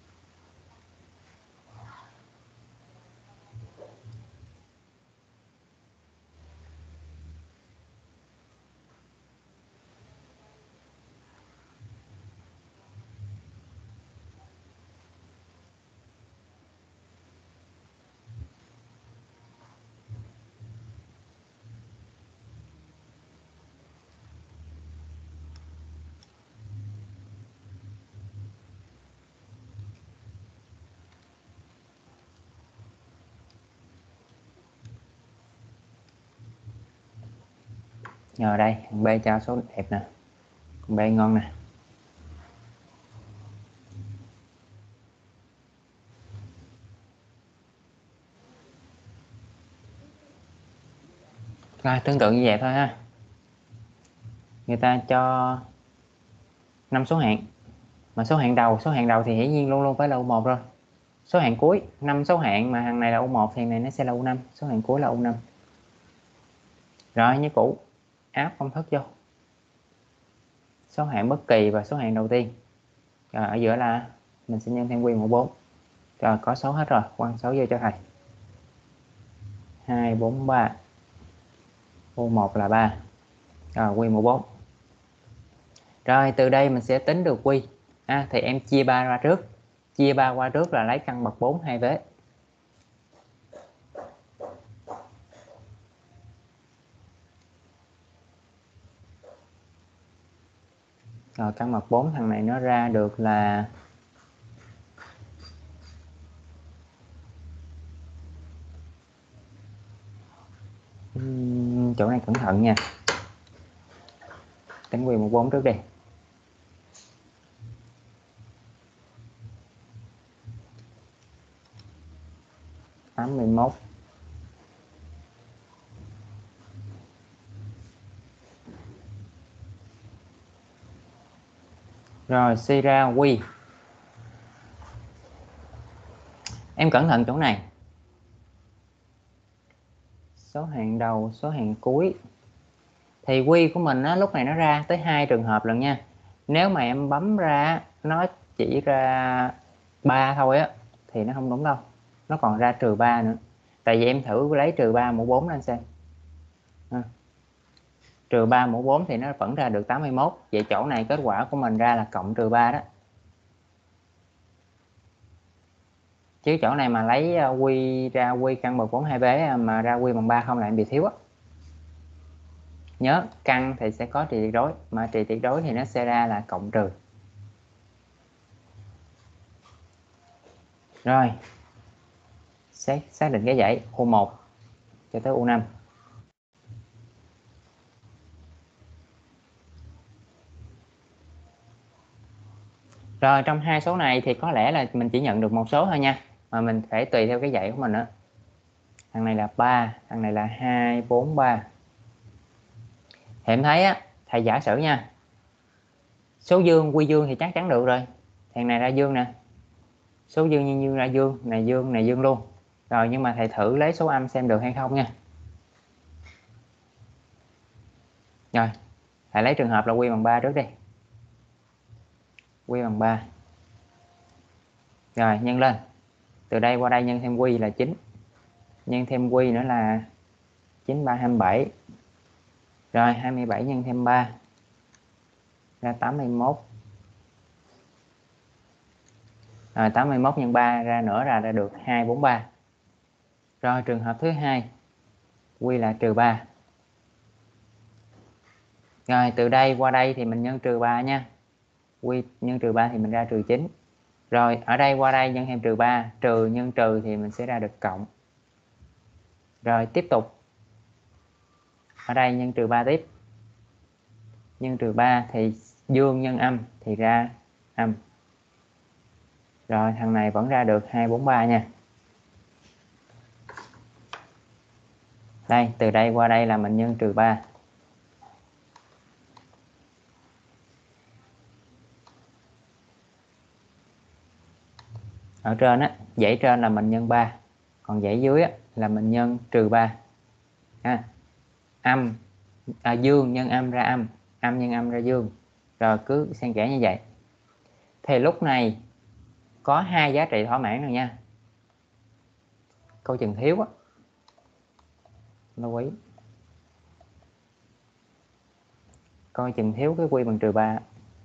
Nhờ đây, B cho số đẹp nè. B ngon nè. Rồi tương tự như vậy thôi ha. Người ta cho 5 số hạng. Mà số hạng đầu thì hiển nhiên luôn luôn phải là U1 rồi. Số hạng cuối, 5 số hạng mà hàng này là U1 thì hàng này nó sẽ là U5, số hạng cuối là U5. Rồi như cũ, áp công thức vô. Số hạng bất kỳ và số hạng đầu tiên. Rồi ở giữa là mình sẽ nhân thêm Q mũ 4. Rồi có số hết rồi, quăng số vô cho thầy. 2, 4, 3. U1 là 3. Rồi Q mũ 4. Rồi từ đây mình sẽ tính được Q. Thì em chia 3 ra trước. Chia 3 qua trước là lấy căn bậc 4 hai vế. Rồi căn bậc 4 thằng này nó ra được là chỗ này cẩn thận nha. Tính Q mũ 4 trước đi. 81. Rồi suy ra Q. Em cẩn thận chỗ này. Số hạng đầu, số hạng cuối Thì quy của mình á, lúc này nó ra tới 2 trường hợp lần nha. Nếu mà em bấm ra nó chỉ ra 3 thôi á thì nó không đúng đâu, nó còn ra trừ 3 nữa. Tại vì em thử lấy trừ 3 mũ 4 lên xem. Trừ 3 mũ 4 thì nó vẫn ra được 81. Vậy chỗ này kết quả của mình ra là cộng trừ 3 đó. Chứ chỗ này mà lấy quy ra quy căn bậc 4 hai vế mà ra quy bằng 3 không là em bị thiếu á. Nhớ căn thì sẽ có trị tuyệt đối, mà trị tuyệt đối thì nó sẽ ra là cộng trừ. Rồi xác định cái dãy U1 cho tới U5. Rồi trong hai số này thì có lẽ là mình chỉ nhận được một số thôi nha, mà mình phải tùy theo cái dãy của mình nữa. Thằng này là 3, thằng này là 2, 4, 3. Thì em thấy á, thầy giả sử nha, số dương quy dương thì chắc chắn được rồi. Thằng này ra dương nè, số dương nhân dương ra dương, này dương luôn. Rồi nhưng mà thầy thử lấy số âm xem được hay không nha. Rồi thầy lấy trường hợp là quy bằng 3 trước đi. Quy bằng 3. Rồi nhân lên. Từ đây qua đây nhân thêm quy là 9. Nhân thêm quy nữa là 9 3 27. Rồi 27 nhân thêm 3 ra 81. Rồi 81 nhân 3 ra nữa ra được 243. Rồi trường hợp thứ hai quy là trừ 3. Rồi từ đây qua đây thì mình nhân trừ 3 nha. Quy nhân trừ 3 thì mình ra trừ 9. Rồi ở đây qua đây nhân thêm trừ 3, trừ nhân trừ thì mình sẽ ra được cộng. Rồi tiếp tục. Ở đây nhân trừ 3 tiếp. Nhân trừ 3 thì dương nhân âm thì ra âm. Rồi thằng này vẫn ra được 243 nha. Đây, từ đây qua đây là mình nhân trừ 3. Ở trên á, dãy trên là mình nhân 3, còn dãy dưới á, là mình nhân trừ 3. Dương nhân âm ra âm, âm nhân âm ra dương. Rồi cứ xen kẽ như vậy. Thì lúc này có hai giá trị thỏa mãn rồi nha. Câu chừng thiếu á, lưu ý. Coi chừng thiếu cái quy bằng trừ 3.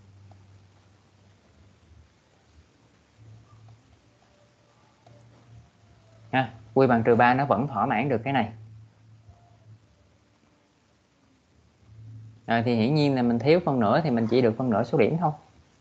Quy bằng trừ 3 nó vẫn thỏa mãn được cái này. Rồi thì hiển nhiên là mình thiếu phân nửa thì mình chỉ được phân nửa số điểm thôi.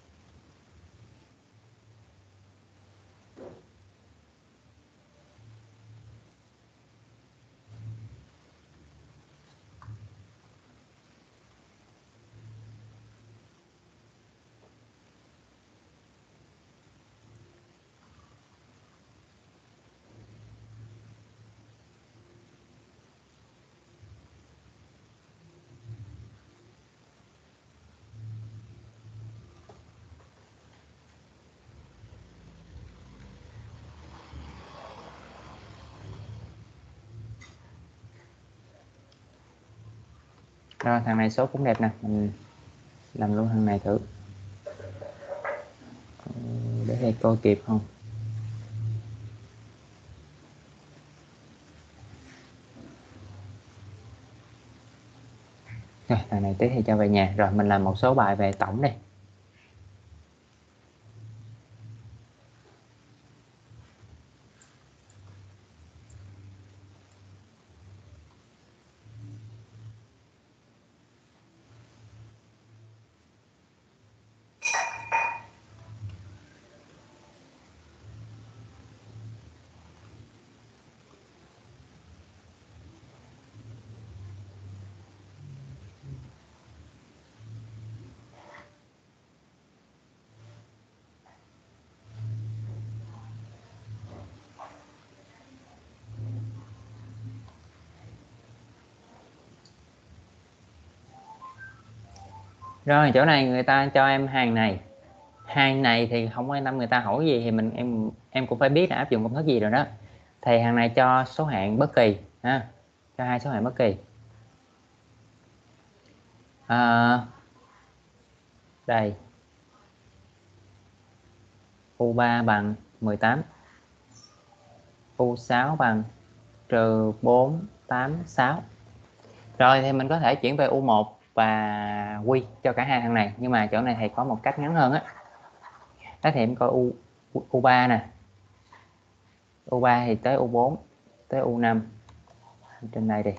Rồi thằng này số cũng đẹp nè, mình làm luôn thằng này thử. Để thầy coi kịp không. Rồi thằng này tí thì cho về nhà. Rồi mình làm một số bài về tổng đây. Rồi chỗ này người ta cho em hàng này. Hàng này thì không quan tâm người ta hỏi gì thì em cũng phải biết là áp dụng công thức gì rồi đó. Thì hàng này cho số hạng bất kỳ ha, cho hai số hạng bất kỳ. Đây U3 bằng 18, U6 bằng trừ 4, 8, 6. Rồi thì mình có thể chuyển về U1 và Q cho cả hai thằng này, nhưng mà chỗ này thầy có một cách ngắn hơn á. Đó thì em coi U3 nè, U3 thì tới U4 tới U5 trên đây đi.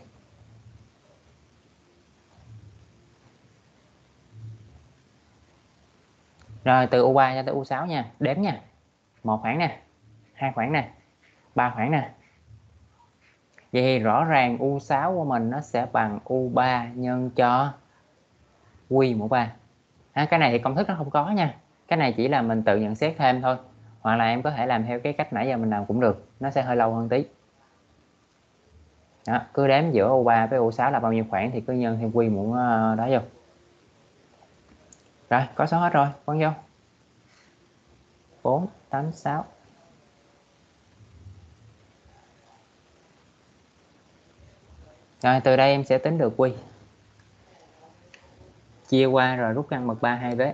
Rồi từ U3 cho tới U6 nha, đếm nha. 1 khoảng nè, 2 khoảng nè, 3 khoảng nè. Vậy thì rõ ràng U6 của mình nó sẽ bằng U3 nhân cho Q mũ 3. Cái này thì công thức nó không có nha. Cái này chỉ là mình tự nhận xét thêm thôi. Hoặc là em có thể làm theo cái cách nãy giờ mình làm cũng được. Nó sẽ hơi lâu hơn tí. Đó, cứ đếm giữa U3 với U6 là bao nhiêu khoảng thì cứ nhân theo Q mũ đó vô. Rồi, có số hết rồi, con vô. 4, 8, 6. Rồi, từ đây em sẽ tính được Q. Chia qua rồi rút căn bậc 3 hai vế.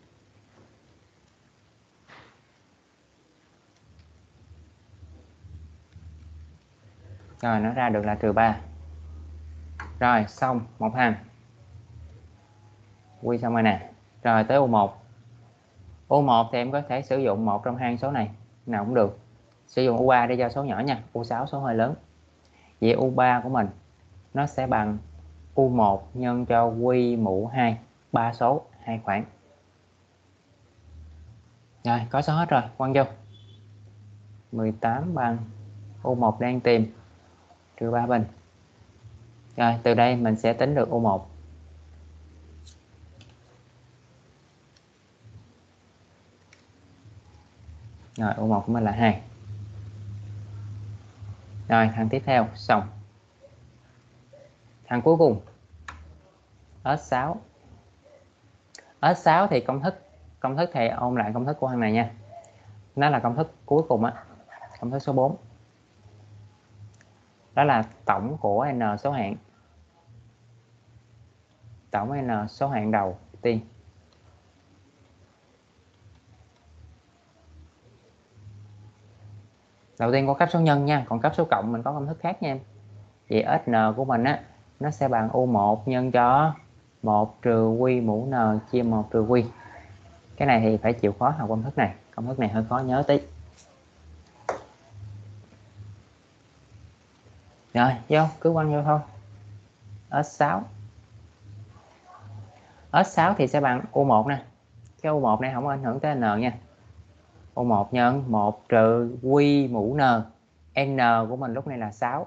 Rồi, nó ra được là trừ 3. Rồi, xong, một hàng. Q xong rồi nè. Rồi, tới U1. U1 thì em có thể sử dụng một trong hai số này. Nào cũng được. Sử dụng U3 để cho số nhỏ nha. U6 số hơi lớn. Vậy U3 của mình nó sẽ bằng U1 nhân cho Q mũ 2. 3 số, 2 khoảng. Rồi, có số hết rồi. Quăng vô. 18 bằng U1 đang tìm. Trừ 3 bình. Rồi, từ đây mình sẽ tính được U1. Rồi, U1 của mình là 2. Rồi, thằng tiếp theo, xong. Thằng cuối cùng, S6. S6 thì công thức thầy ôn lại công thức của thằng này nha. Nó là công thức cuối cùng á, công thức số 4. Đó là tổng của n số hạng. Tổng n số hạng đầu tiên. Đầu tiên có cấp số nhân nha, còn cấp số cộng mình có công thức khác nha em. Vậy Sn của mình á, nó sẽ bằng U1 nhân cho 1 trừ Q mũ n chia 1 trừ Q. Cái này thì phải chịu khó học công thức này. Công thức này hơi khó nhớ tí. Rồi, vô, cứ quăng vô thôi. S6. S6 thì sẽ bằng U1 nè. Cái U1 này không ảnh hưởng tới N nha. U1 nhân 1 trừ Q mũ N. N của mình lúc này là 6.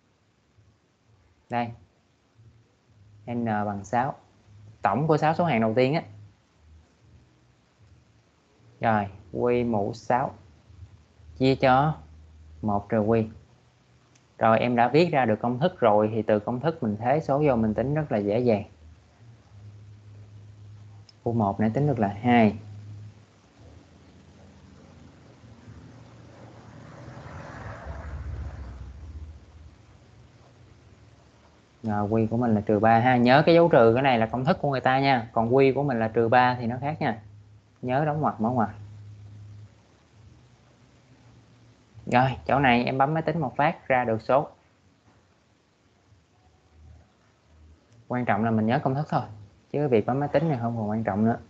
Đây. N bằng 6. Tổng của 6 số hạng đầu tiên á. Rồi, Q mũ 6 chia cho 1 trừ Q. Rồi em đã viết ra được công thức rồi thì từ công thức mình thế số vô mình tính rất là dễ dàng. U1 này tính được là 2. Rồi Q của mình là trừ 3 ha. Nhớ cái dấu trừ cái này là công thức của người ta nha. Còn Q của mình là trừ 3 thì nó khác nha. Nhớ đóng ngoặc mở ngoặc. Rồi chỗ này em bấm máy tính một phát ra được số. Quan trọng là mình nhớ công thức thôi. Chứ việc bấm máy tính này không còn quan trọng nữa.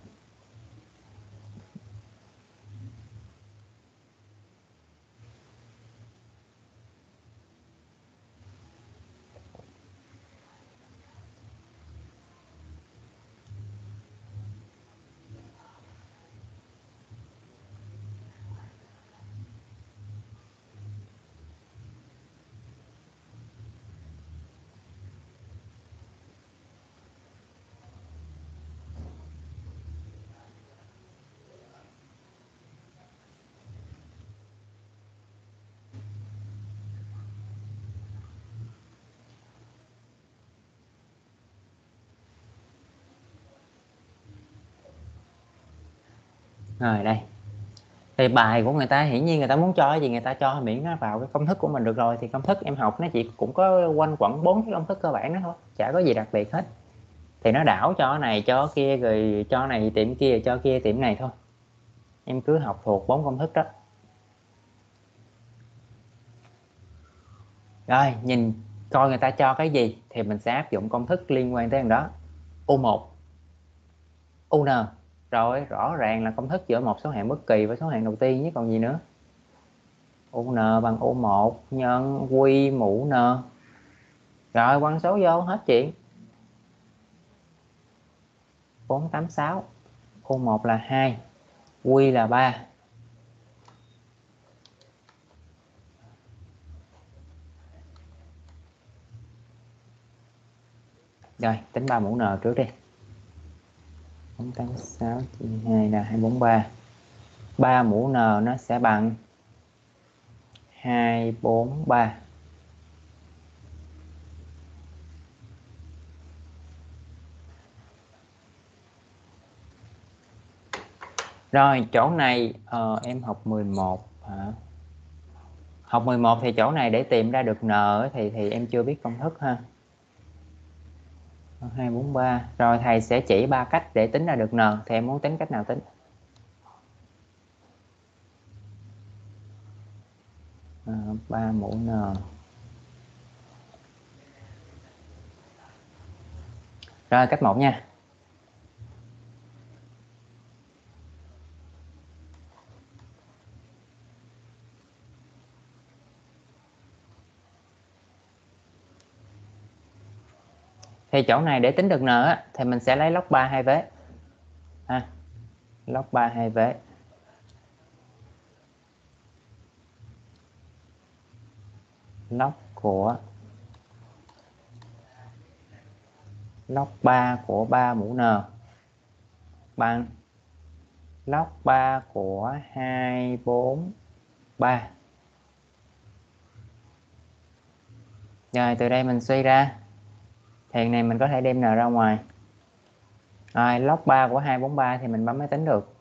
Rồi đây. Thì bài của người ta hiển nhiên người ta muốn cho cái gì người ta cho, miễn nó vào cái công thức của mình được rồi. Thì công thức em học nó chỉ cũng có quanh quẩn 4 cái công thức cơ bản đó thôi, chả có gì đặc biệt hết. thì nó đảo cho này cho kia, rồi cho này tiệm kia, cho kia tiệm này thôi. Em cứ học thuộc 4 công thức đó. Rồi nhìn coi người ta cho cái gì thì mình sẽ áp dụng công thức liên quan tới thằng đó. U1 UN, rồi rõ ràng là công thức giữa một số hạng bất kỳ với số hạng đầu tiên chứ còn gì nữa. UN bằng U1 nhân Q mũ N. Rồi quăng số vô hết chuyện. 486. U1 là 2, Q là 3. Rồi tính 3 mũ N trước đi. 486 chia 2 là 243. 3 mũ N nó sẽ bằng 243. Rồi chỗ này em học 11 hả? Học 11 thì chỗ này để tìm ra được N thì em chưa biết công thức ha. 243. Rồi thầy sẽ chỉ 3 cách để tính ra được N, thì em muốn tính cách nào tính? À, 3 mũ N. Rồi cách 1 nha. Thì chỗ này để tính được N á, thì mình sẽ lấy log 3 hai vế ha. Log 3 hai vế. Log của log 3 của 3 mũ N bằng log 3 của 243. Rồi từ đây mình suy ra thì này mình có thể đem N ra ngoài. Rồi log 3 của 243 thì mình bấm máy tính được.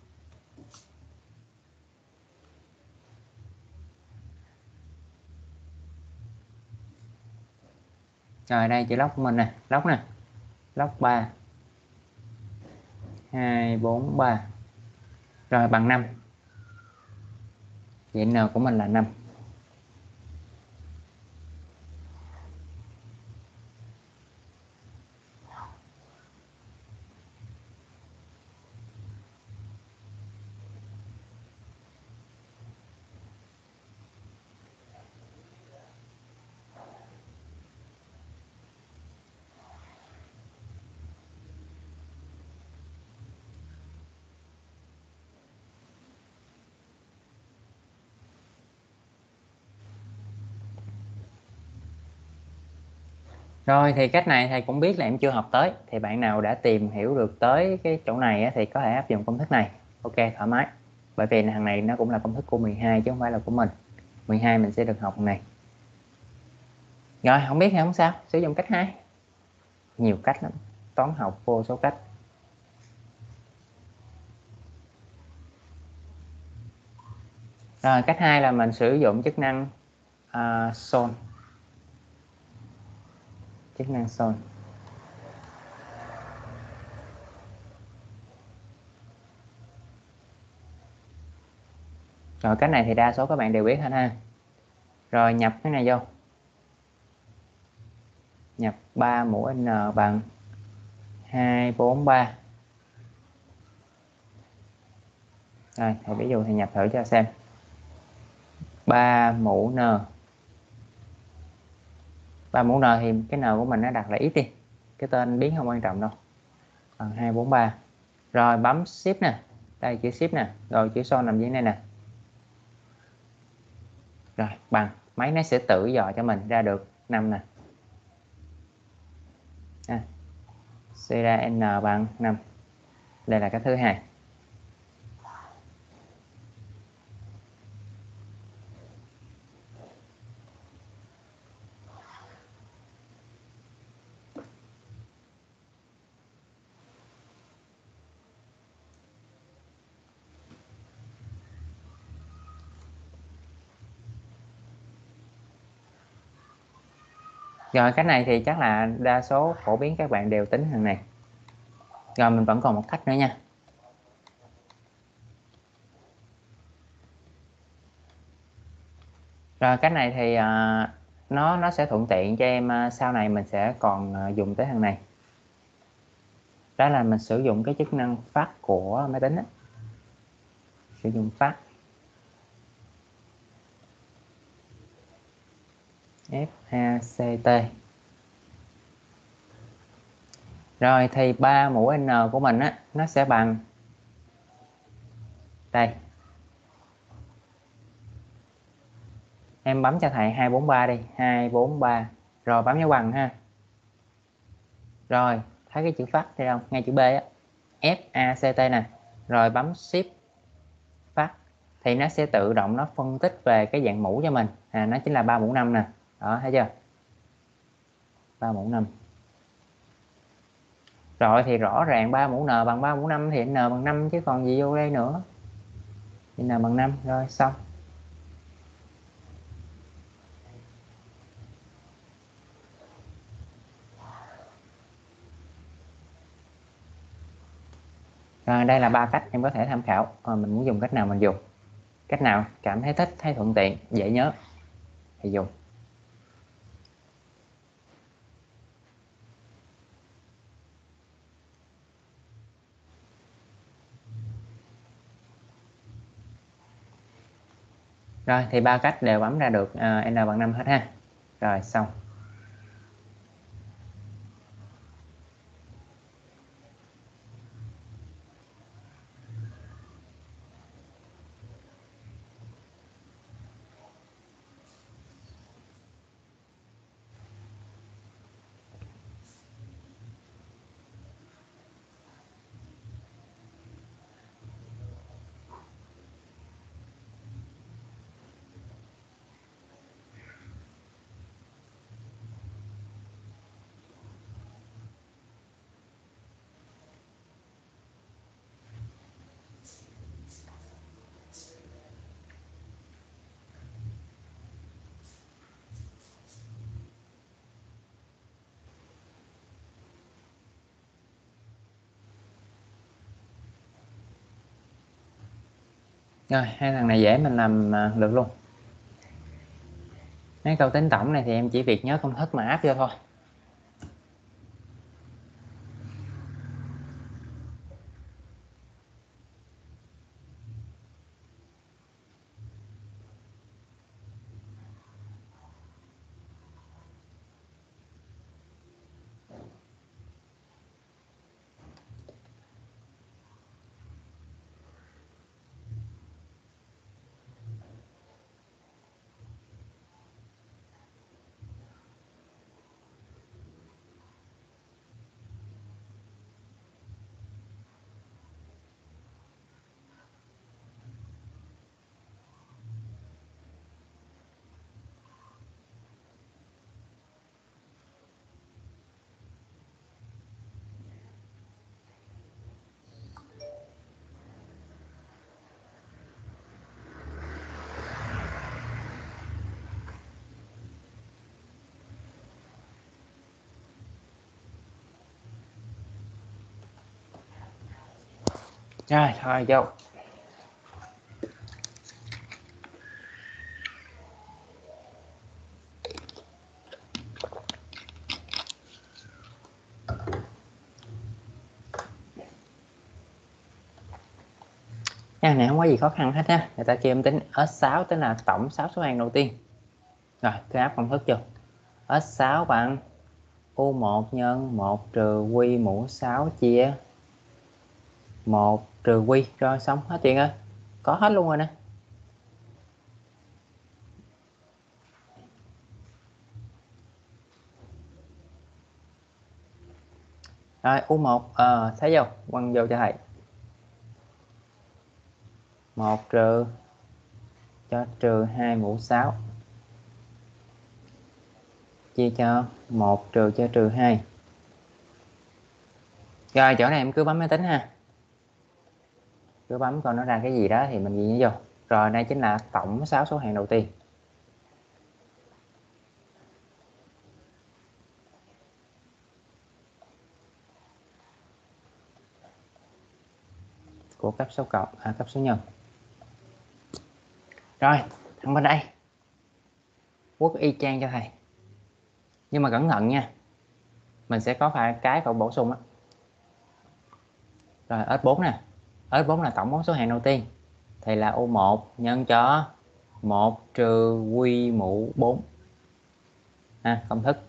Rồi đây chữ log của mình nè, log nè. Log 3 243 rồi bằng 5. Vậy N của mình là 5. Rồi thì cách này thầy cũng biết là em chưa học tới, thì bạn nào đã tìm hiểu được tới cái chỗ này thì có thể áp dụng công thức này. Ok, thoải mái. Bởi vì thằng này nó cũng là công thức của 12 chứ không phải là của mình. 12 mình sẽ được học này. Rồi không biết thì không sao, sử dụng cách 2. Nhiều cách lắm, toán học vô số cách. Rồi cách 2 là mình sử dụng chức năng solve. Chức năng solve. Rồi cái này thì đa số các bạn đều biết hết ha. Rồi nhập cái này vô. Nhập 3 mũ N bằng 243. Rồi thầy ví dụ thì nhập thử cho xem. 3 mũ N. 3 mũ N thì cái N của mình nó đặt là x đi. Cái tên biến không quan trọng đâu. Bằng 243. Rồi bấm shift nè. Đây chữ shift nè. Rồi chữ son nằm dưới này nè. Rồi bằng. Máy nó sẽ tự dò cho mình ra được 5 nè. Suy ra N bằng 5. Đây là cái thứ hai. Rồi cái này thì chắc là đa số phổ biến các bạn đều tính thằng này. Rồi mình vẫn còn một cách nữa nha. Rồi cái này thì nó sẽ thuận tiện cho em, sau này mình sẽ còn dùng tới thằng này. Đó là mình sử dụng cái chức năng phát của máy tính đó. Sử dụng phát FACT. Rồi thì 3 mũ N của mình á, nó sẽ bằng đây. Em bấm cho thầy 243 đi, 243. Rồi bấm dấu bằng ha. Rồi, thấy cái chữ phát đây không? Ngay chữ B á. FACT nè. Rồi bấm Shift phát thì nó sẽ tự động nó phân tích về cái dạng mũ cho mình. Nó chính là 3 mũ 5 nè. Đó, thấy chưa? 3 mũ 5. Rồi thì rõ ràng 3 mũ N bằng 3 mũ 5 thì N bằng 5 chứ còn gì vô đây nữa. Thì N bằng 5. Rồi xong. Rồi đây là 3 cách em có thể tham khảo. Mình muốn dùng cách nào mình dùng. Cách nào cảm thấy thích, thấy thuận tiện, dễ nhớ thì dùng. Rồi thì 3 cách đều bấm ra được N bằng 5 hết ha. Rồi xong. Rồi hai thằng này dễ mình làm được luôn. Mấy câu tính tổng này thì em chỉ việc nhớ công thức mà áp vô thôi. Rồi thôi vô. Cái này không có gì khó khăn hết ha. Người ta kêu em tính S6 tức là tổng 6 số hàng đầu tiên. Rồi tôi áp công thức vô. S6 bằng U1 nhân 1 trừ Q mũ 6 chia 1 trừ Q. Rồi xong hết chuyện ơi. Có hết luôn rồi nè. Rồi U1 thấy vô, quăng vô cho thầy. 1 trừ cho trừ 2 mũ 6 chia cho 1 trừ cho trừ 2. Rồi chỗ này em cứ bấm máy tính ha. Cứ bấm coi nó ra cái gì đó thì mình ghi nhớ vô. Rồi đây chính là tổng 6 số hàng đầu tiên. của cấp số cộng cấp số nhân. Rồi thằng bên đây quốc y chang cho thầy, nhưng mà cẩn thận nha, mình sẽ có phải cái phải bổ sung á. Rồi S4 nè, S4 là tổng mẫu số hạng đầu tiên thì là U1 nhân cho 1 trừ Q mũ 4 công thức.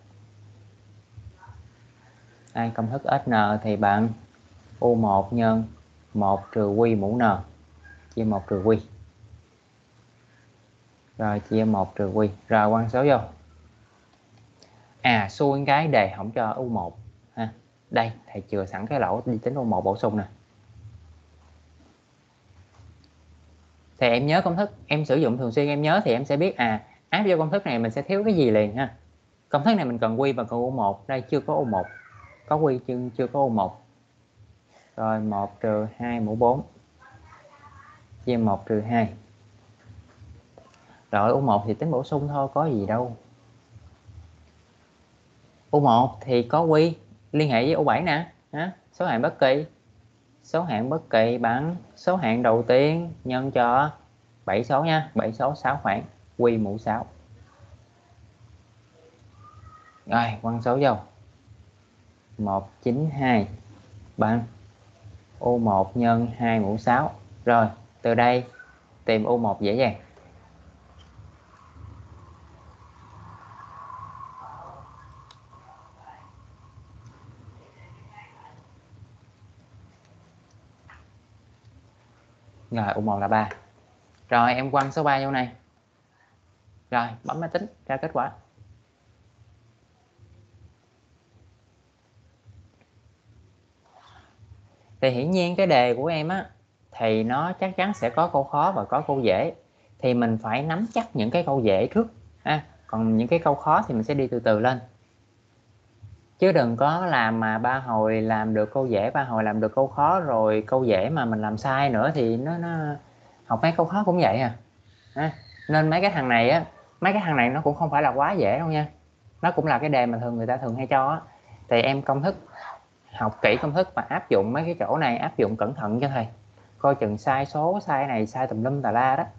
Công thức SN thì bằng U1 nhân 1 trừ Q mũ N chia 1 trừ Q. Rồi chia 1 trừ Q. Rồi quăng số vô. Xui cái đề không cho U1 ha. Đây thầy chừa sẵn cái lỗ đi tính U1 bổ sung nè. Thì em nhớ công thức, em sử dụng thường xuyên em nhớ thì em sẽ biết áp vô công thức này mình sẽ thiếu cái gì liền ha. Công thức này mình cần Q và cần U1, đây chưa có U1. Có Q nhưng chưa có U1. Rồi 1 trừ 2 mũ 4 chia 1 trừ 2. Rồi U1 thì tính bổ sung thôi, có gì đâu. U1 thì có Q liên hệ với U7 nè, số hạng bất kỳ. Số hạng bất kỳ bằng số hạng đầu tiên nhân cho 7 số nha, 7 số 6 khoảng, Q mũ 6. Rồi quăng số vô. 192 bằng U1 nhân 2 mũ 6. Rồi từ đây tìm U1 dễ dàng. Rồi U1 là 3. Rồi em quăng số 3 vô này. Rồi bấm máy tính ra kết quả. Thì hiển nhiên cái đề của em á thì nó chắc chắn sẽ có câu khó và có câu dễ. Thì mình phải nắm chắc những cái câu dễ trước. Còn những cái câu khó thì mình sẽ đi từ từ lên. Chứ đừng có làm mà 3 hồi làm được câu dễ, 3 hồi làm được câu khó, rồi câu dễ mà mình làm sai nữa thì nó học mấy câu khó cũng vậy Nên mấy cái thằng này nó cũng không phải là quá dễ đâu nha. Nó cũng là cái đề mà người ta thường hay cho Thì em công thức, học kỹ công thức và áp dụng mấy cái chỗ này, áp dụng cẩn thận cho thầy. Coi chừng sai số, sai này, sai tùm lum tà la đó.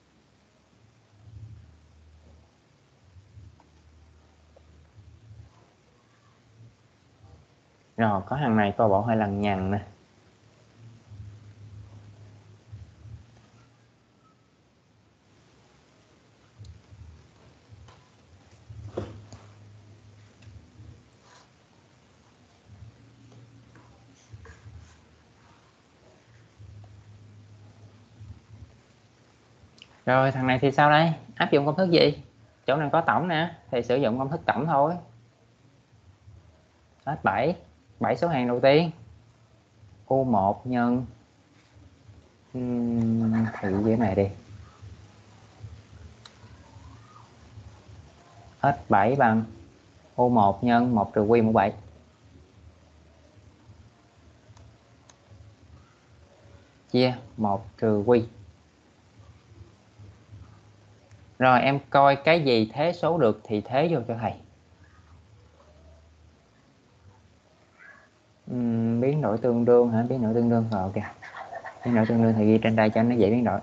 Rồi có thằng này coi bộ hơi lằng nhằng nè. Rồi thằng này thì sao đây? Áp dụng công thức gì? Chỗ này có tổng nè, thì sử dụng công thức tổng thôi. S7, 7 số hạng đầu tiên. U1 nhân thử với này đi. S7 bằng U1 nhân 1 trừ Q mũ 7. Chia 1 trừ Q. Rồi em coi cái gì thế số được thì thế vô cho thầy. Biến đổi tương đương hả? Biến đổi tương đương vào kìa. Biến đổi tương đương thì ghi trên đây cho nó dễ biến đổi.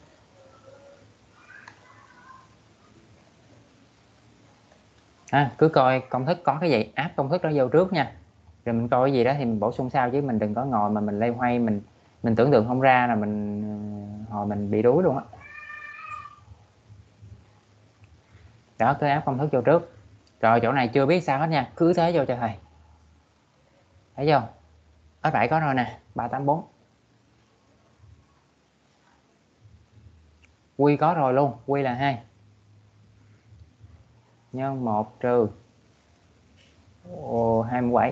Cứ coi công thức có cái gì áp công thức đó vô trước nha. Rồi mình coi cái gì đó thì mình bổ sung sau, chứ mình đừng có ngồi mà mình loay hoay, mình tưởng tượng không ra là hồi mình bị đuối luôn á. Đó, cứ áp công thức vô trước. Rồi chỗ này chưa biết sao hết nha, cứ thế vô cho thầy. Thấy chưa? S7 có rồi nè, 384. Q có rồi luôn, Q là 2. Nhân 1 trừ 27.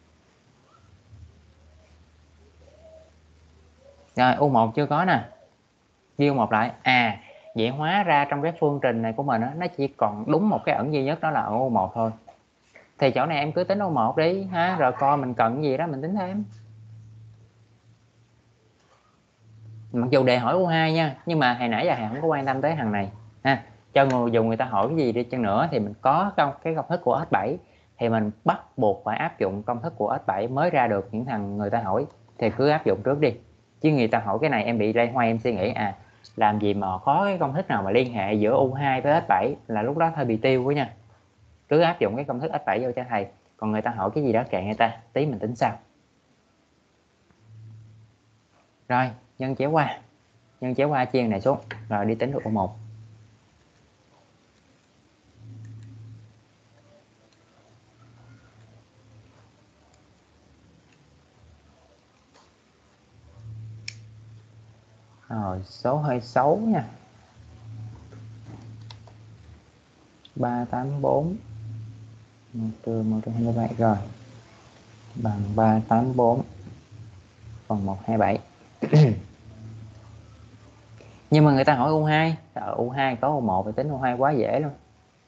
Rồi U1 chưa có nè. Ghi U1 lại. Vậy hóa ra trong cái phương trình này của mình nó chỉ còn đúng một cái ẩn duy nhất, đó là ẩn U1 thôi. Thì chỗ này em cứ tính U1 đi ha, rồi coi mình cần gì đó mình tính thêm. Mặc dù đề hỏi U2 nha, nhưng mà hồi nãy giờ thầy không có quan tâm tới thằng này cho người dùng người ta hỏi cái gì đi chăng nữa thì mình có cái công thức của S7 thì mình bắt buộc phải áp dụng công thức của S7 mới ra được những thằng người ta hỏi, thì cứ áp dụng trước đi. Chứ người ta hỏi cái này em bị lây hoay, em suy nghĩ làm gì mà có cái công thức nào mà liên hệ giữa U2 với H7, là lúc đó hơi bị tiêu quá nha. Cứ áp dụng cái công thức H7 vô cho thầy. Còn người ta hỏi cái gì đó kệ người ta, tí mình tính sau. Rồi nhân chéo qua chia này xuống rồi đi tính được U1. Rồi số hơi xấu nha, 384 1/127 rồi bằng 384 phần 127. Nhưng mà người ta hỏi U2, U2 có U1 thì tính U2 quá dễ luôn.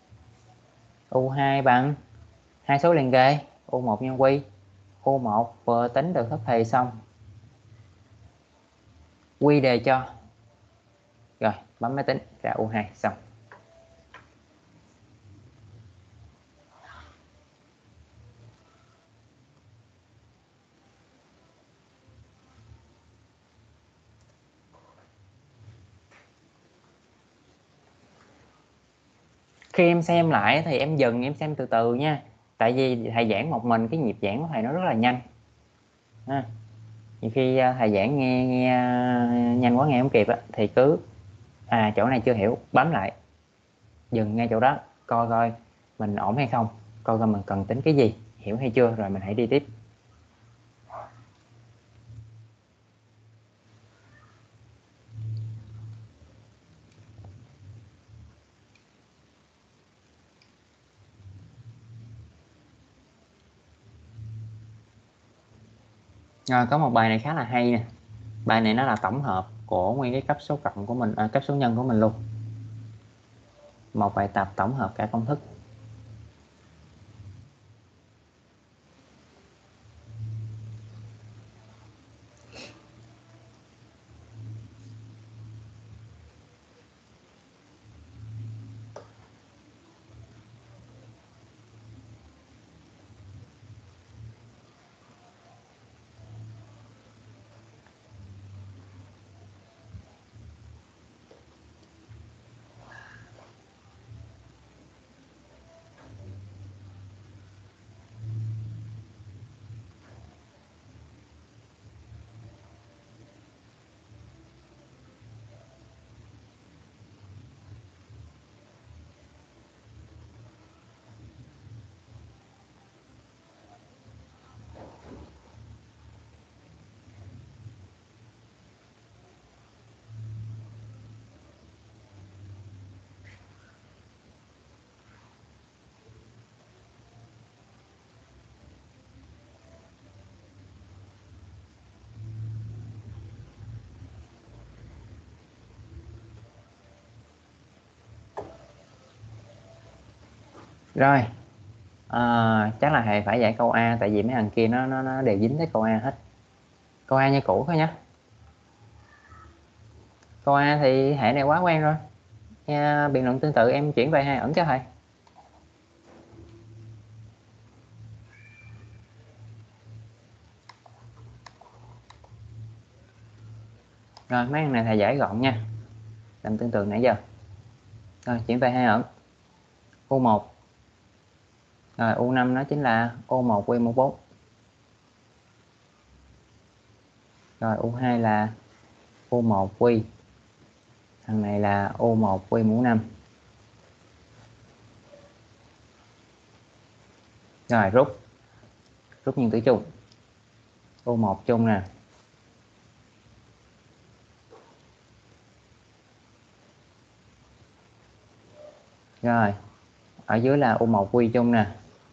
U2 bằng hai số liền kề, U1 nhân Q. U1 vừa tính được hết thầy xong, Q đề cho, rồi bấm máy tính ra U2 xong. Khi em xem lại thì em dừng, em xem từ từ nha, tại vì thầy giảng một mình, cái nhịp giảng của thầy nó rất là nhanh ha. Nhiều khi thầy giảng nghe nhanh quá nghe không kịp thì cứ chỗ này chưa hiểu, bấm lại, dừng ngay chỗ đó, coi coi mình ổn hay không, coi coi mình cần tính cái gì, hiểu hay chưa, rồi mình hãy đi tiếp. Rồi có một bài này khá là hay nè. Bài này nó là tổng hợp của nguyên cái cấp số cộng của mình, cấp số nhân của mình luôn. Một bài tập tổng hợp cả công thức. Rồi chắc là thầy phải dạy câu A, tại vì mấy thằng kia nó đều dính tới câu A hết. Câu A như cũ thôi nhé. Câu A thì hệ này quá quen rồi nha. Biện luận tương tự em chuyển về 2 ẩn cho thầy. Rồi mấy thằng này thầy giải gọn nha, làm tương tự nãy giờ. Rồi chuyển về 2 ẩn. U1 rồi U5 nó chính là O1 Q14. Rồi U2 là O1 Q, thằng này là O1 Q mũ 5. Rồi rút nhân tử chung. O1 chung nè. Rồi ở dưới là O1 Q chung nè.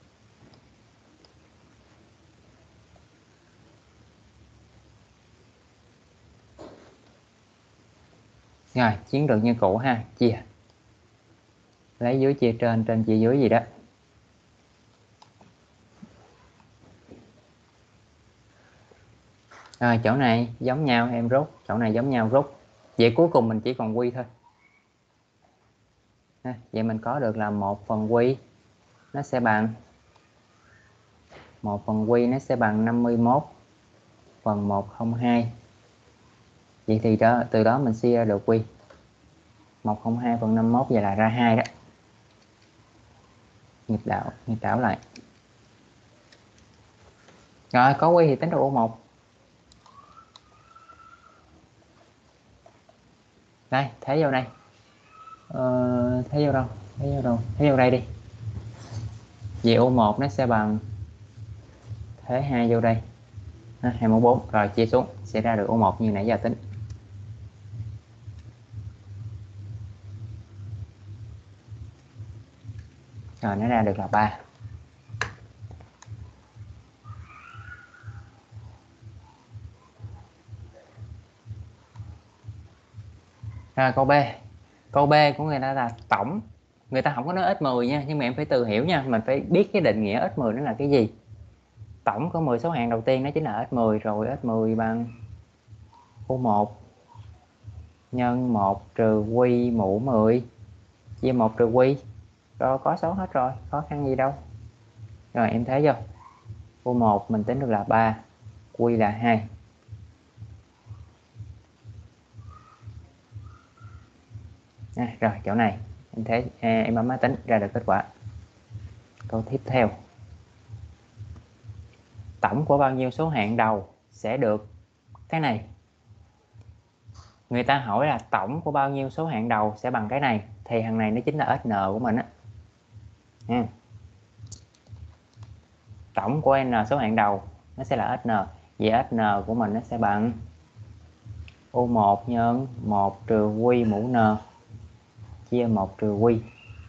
Rồi chiến lược như cũ ha, chia, lấy dưới chia trên, trên chia dưới gì đó. Rồi chỗ này giống nhau em rút, chỗ này giống nhau rút. Vậy cuối cùng mình chỉ còn Q thôi. Vậy mình có được là 1 phần Q nó sẽ bằng 1 phần Q nó sẽ bằng 51 phần 102. Vậy thì từ đó mình suy ra được quy 102 phần 51, vậy là ra 2 đó. Nghiệp đảo lại. Rồi có quy thì tính được U1. Đây, thế vô đây. Thế vô đây đi. Vì U1 nó sẽ bằng thế 2 vô đây. 2 mũ 4. Rồi chia xuống sẽ ra được U1 như nãy giờ tính. Rồi nó ra được là 3. Rồi câu B. Câu B của người ta là tổng. Người ta không có nói x10 nha, nhưng mà em phải tự hiểu nha, mình phải biết cái định nghĩa x10 nó là cái gì. Tổng có 10 số hạng đầu tiên nó chính là x10, rồi x10 bằng U1 nhân 1 trừ quy mũ 10 chia 1 trừ quy. Rồi có số hết rồi, khó khăn gì đâu. Rồi em thấy chưa? U1 mình tính được là 3, quy là 2. Rồi chỗ này em thấy em bấm máy tính ra được kết quả. Câu tiếp theo. Tổng của bao nhiêu số hạng đầu sẽ được cái này. Người ta hỏi là tổng của bao nhiêu số hạng đầu sẽ bằng cái này, thì thằng này nó chính là SN của mình á. Tổng của N số hạng đầu nó sẽ là SN. Vậy SN của mình nó sẽ bằng U1 nhân 1 trừ quy mũ N chia 1 trừ quy.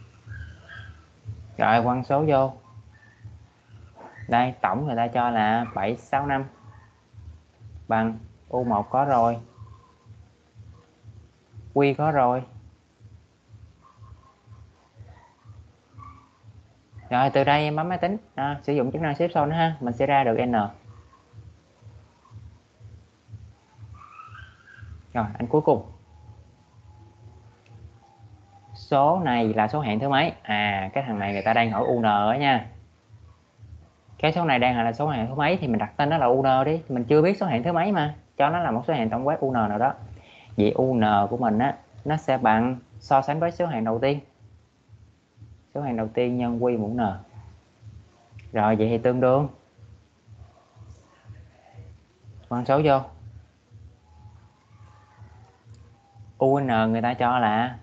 Rồi quăng số vô. Đây tổng người ta cho là 765 bằng U1 có rồi, quy có rồi. Rồi từ đây em bấm máy tính sử dụng chức năng xếp số nữa ha, mình sẽ ra được N. Rồi anh cuối cùng. Số này là số hạng thứ mấy? Cái thằng này người ta đang hỏi UN đó nha. Cái số này đang là số hạng thứ mấy thì mình đặt tên nó là UN đi. Mình chưa biết số hạng thứ mấy mà, cho nó là một số hạng tổng quát UN nào đó. Vậy UN của mình á, nó sẽ bằng so sánh với số hạng đầu tiên. Số hạng đầu tiên nhân quy mũ N. Rồi vậy thì tương đương. Con số vô. UN người ta cho là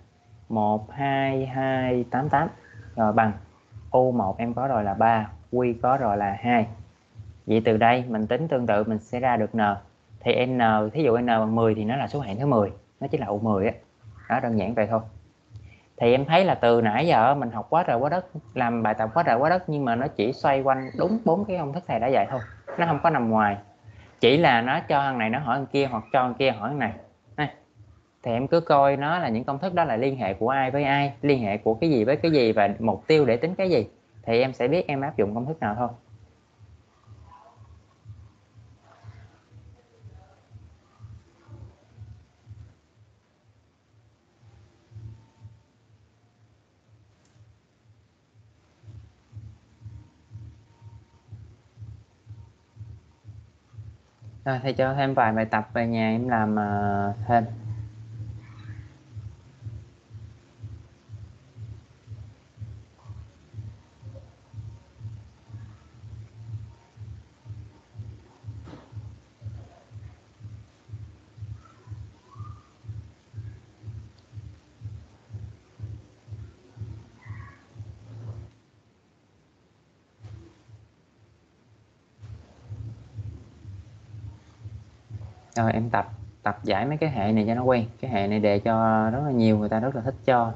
12288. Rồi bằng U1 em có rồi là 3, Q có rồi là 2. Vậy từ đây mình tính tương tự mình sẽ ra được N. Thì N, thí dụ N bằng 10 thì nó là số hạng thứ 10. Nó chỉ là U10 á. Đó, đơn giản vậy thôi. Thì em thấy là từ nãy giờ mình học quá trời quá đất, làm bài tập quá trời quá đất, nhưng mà nó chỉ xoay quanh đúng 4 cái công thức thầy đã dạy thôi. Nó không có nằm ngoài. Chỉ là nó cho thằng này nó hỏi thằng kia, hoặc cho thằng kia hỏi thằng này. Thì em cứ coi nó là những công thức đó là liên hệ của ai với ai, liên hệ của cái gì với cái gì, và mục tiêu để tính cái gì, thì em sẽ biết em áp dụng công thức nào thôi. Rồi, thầy cho thêm vài bài tập về nhà em làm thêm. Rồi em tập giải mấy cái hệ này cho nó quen. Cái hệ này đề cho rất là nhiều, người ta rất là thích cho.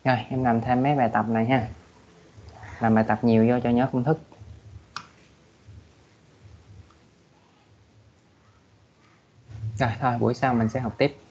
Rồi em làm thêm mấy bài tập này ha, làm bài tập nhiều vô cho nhớ công thức. Rồi thôi buổi sau mình sẽ học tiếp.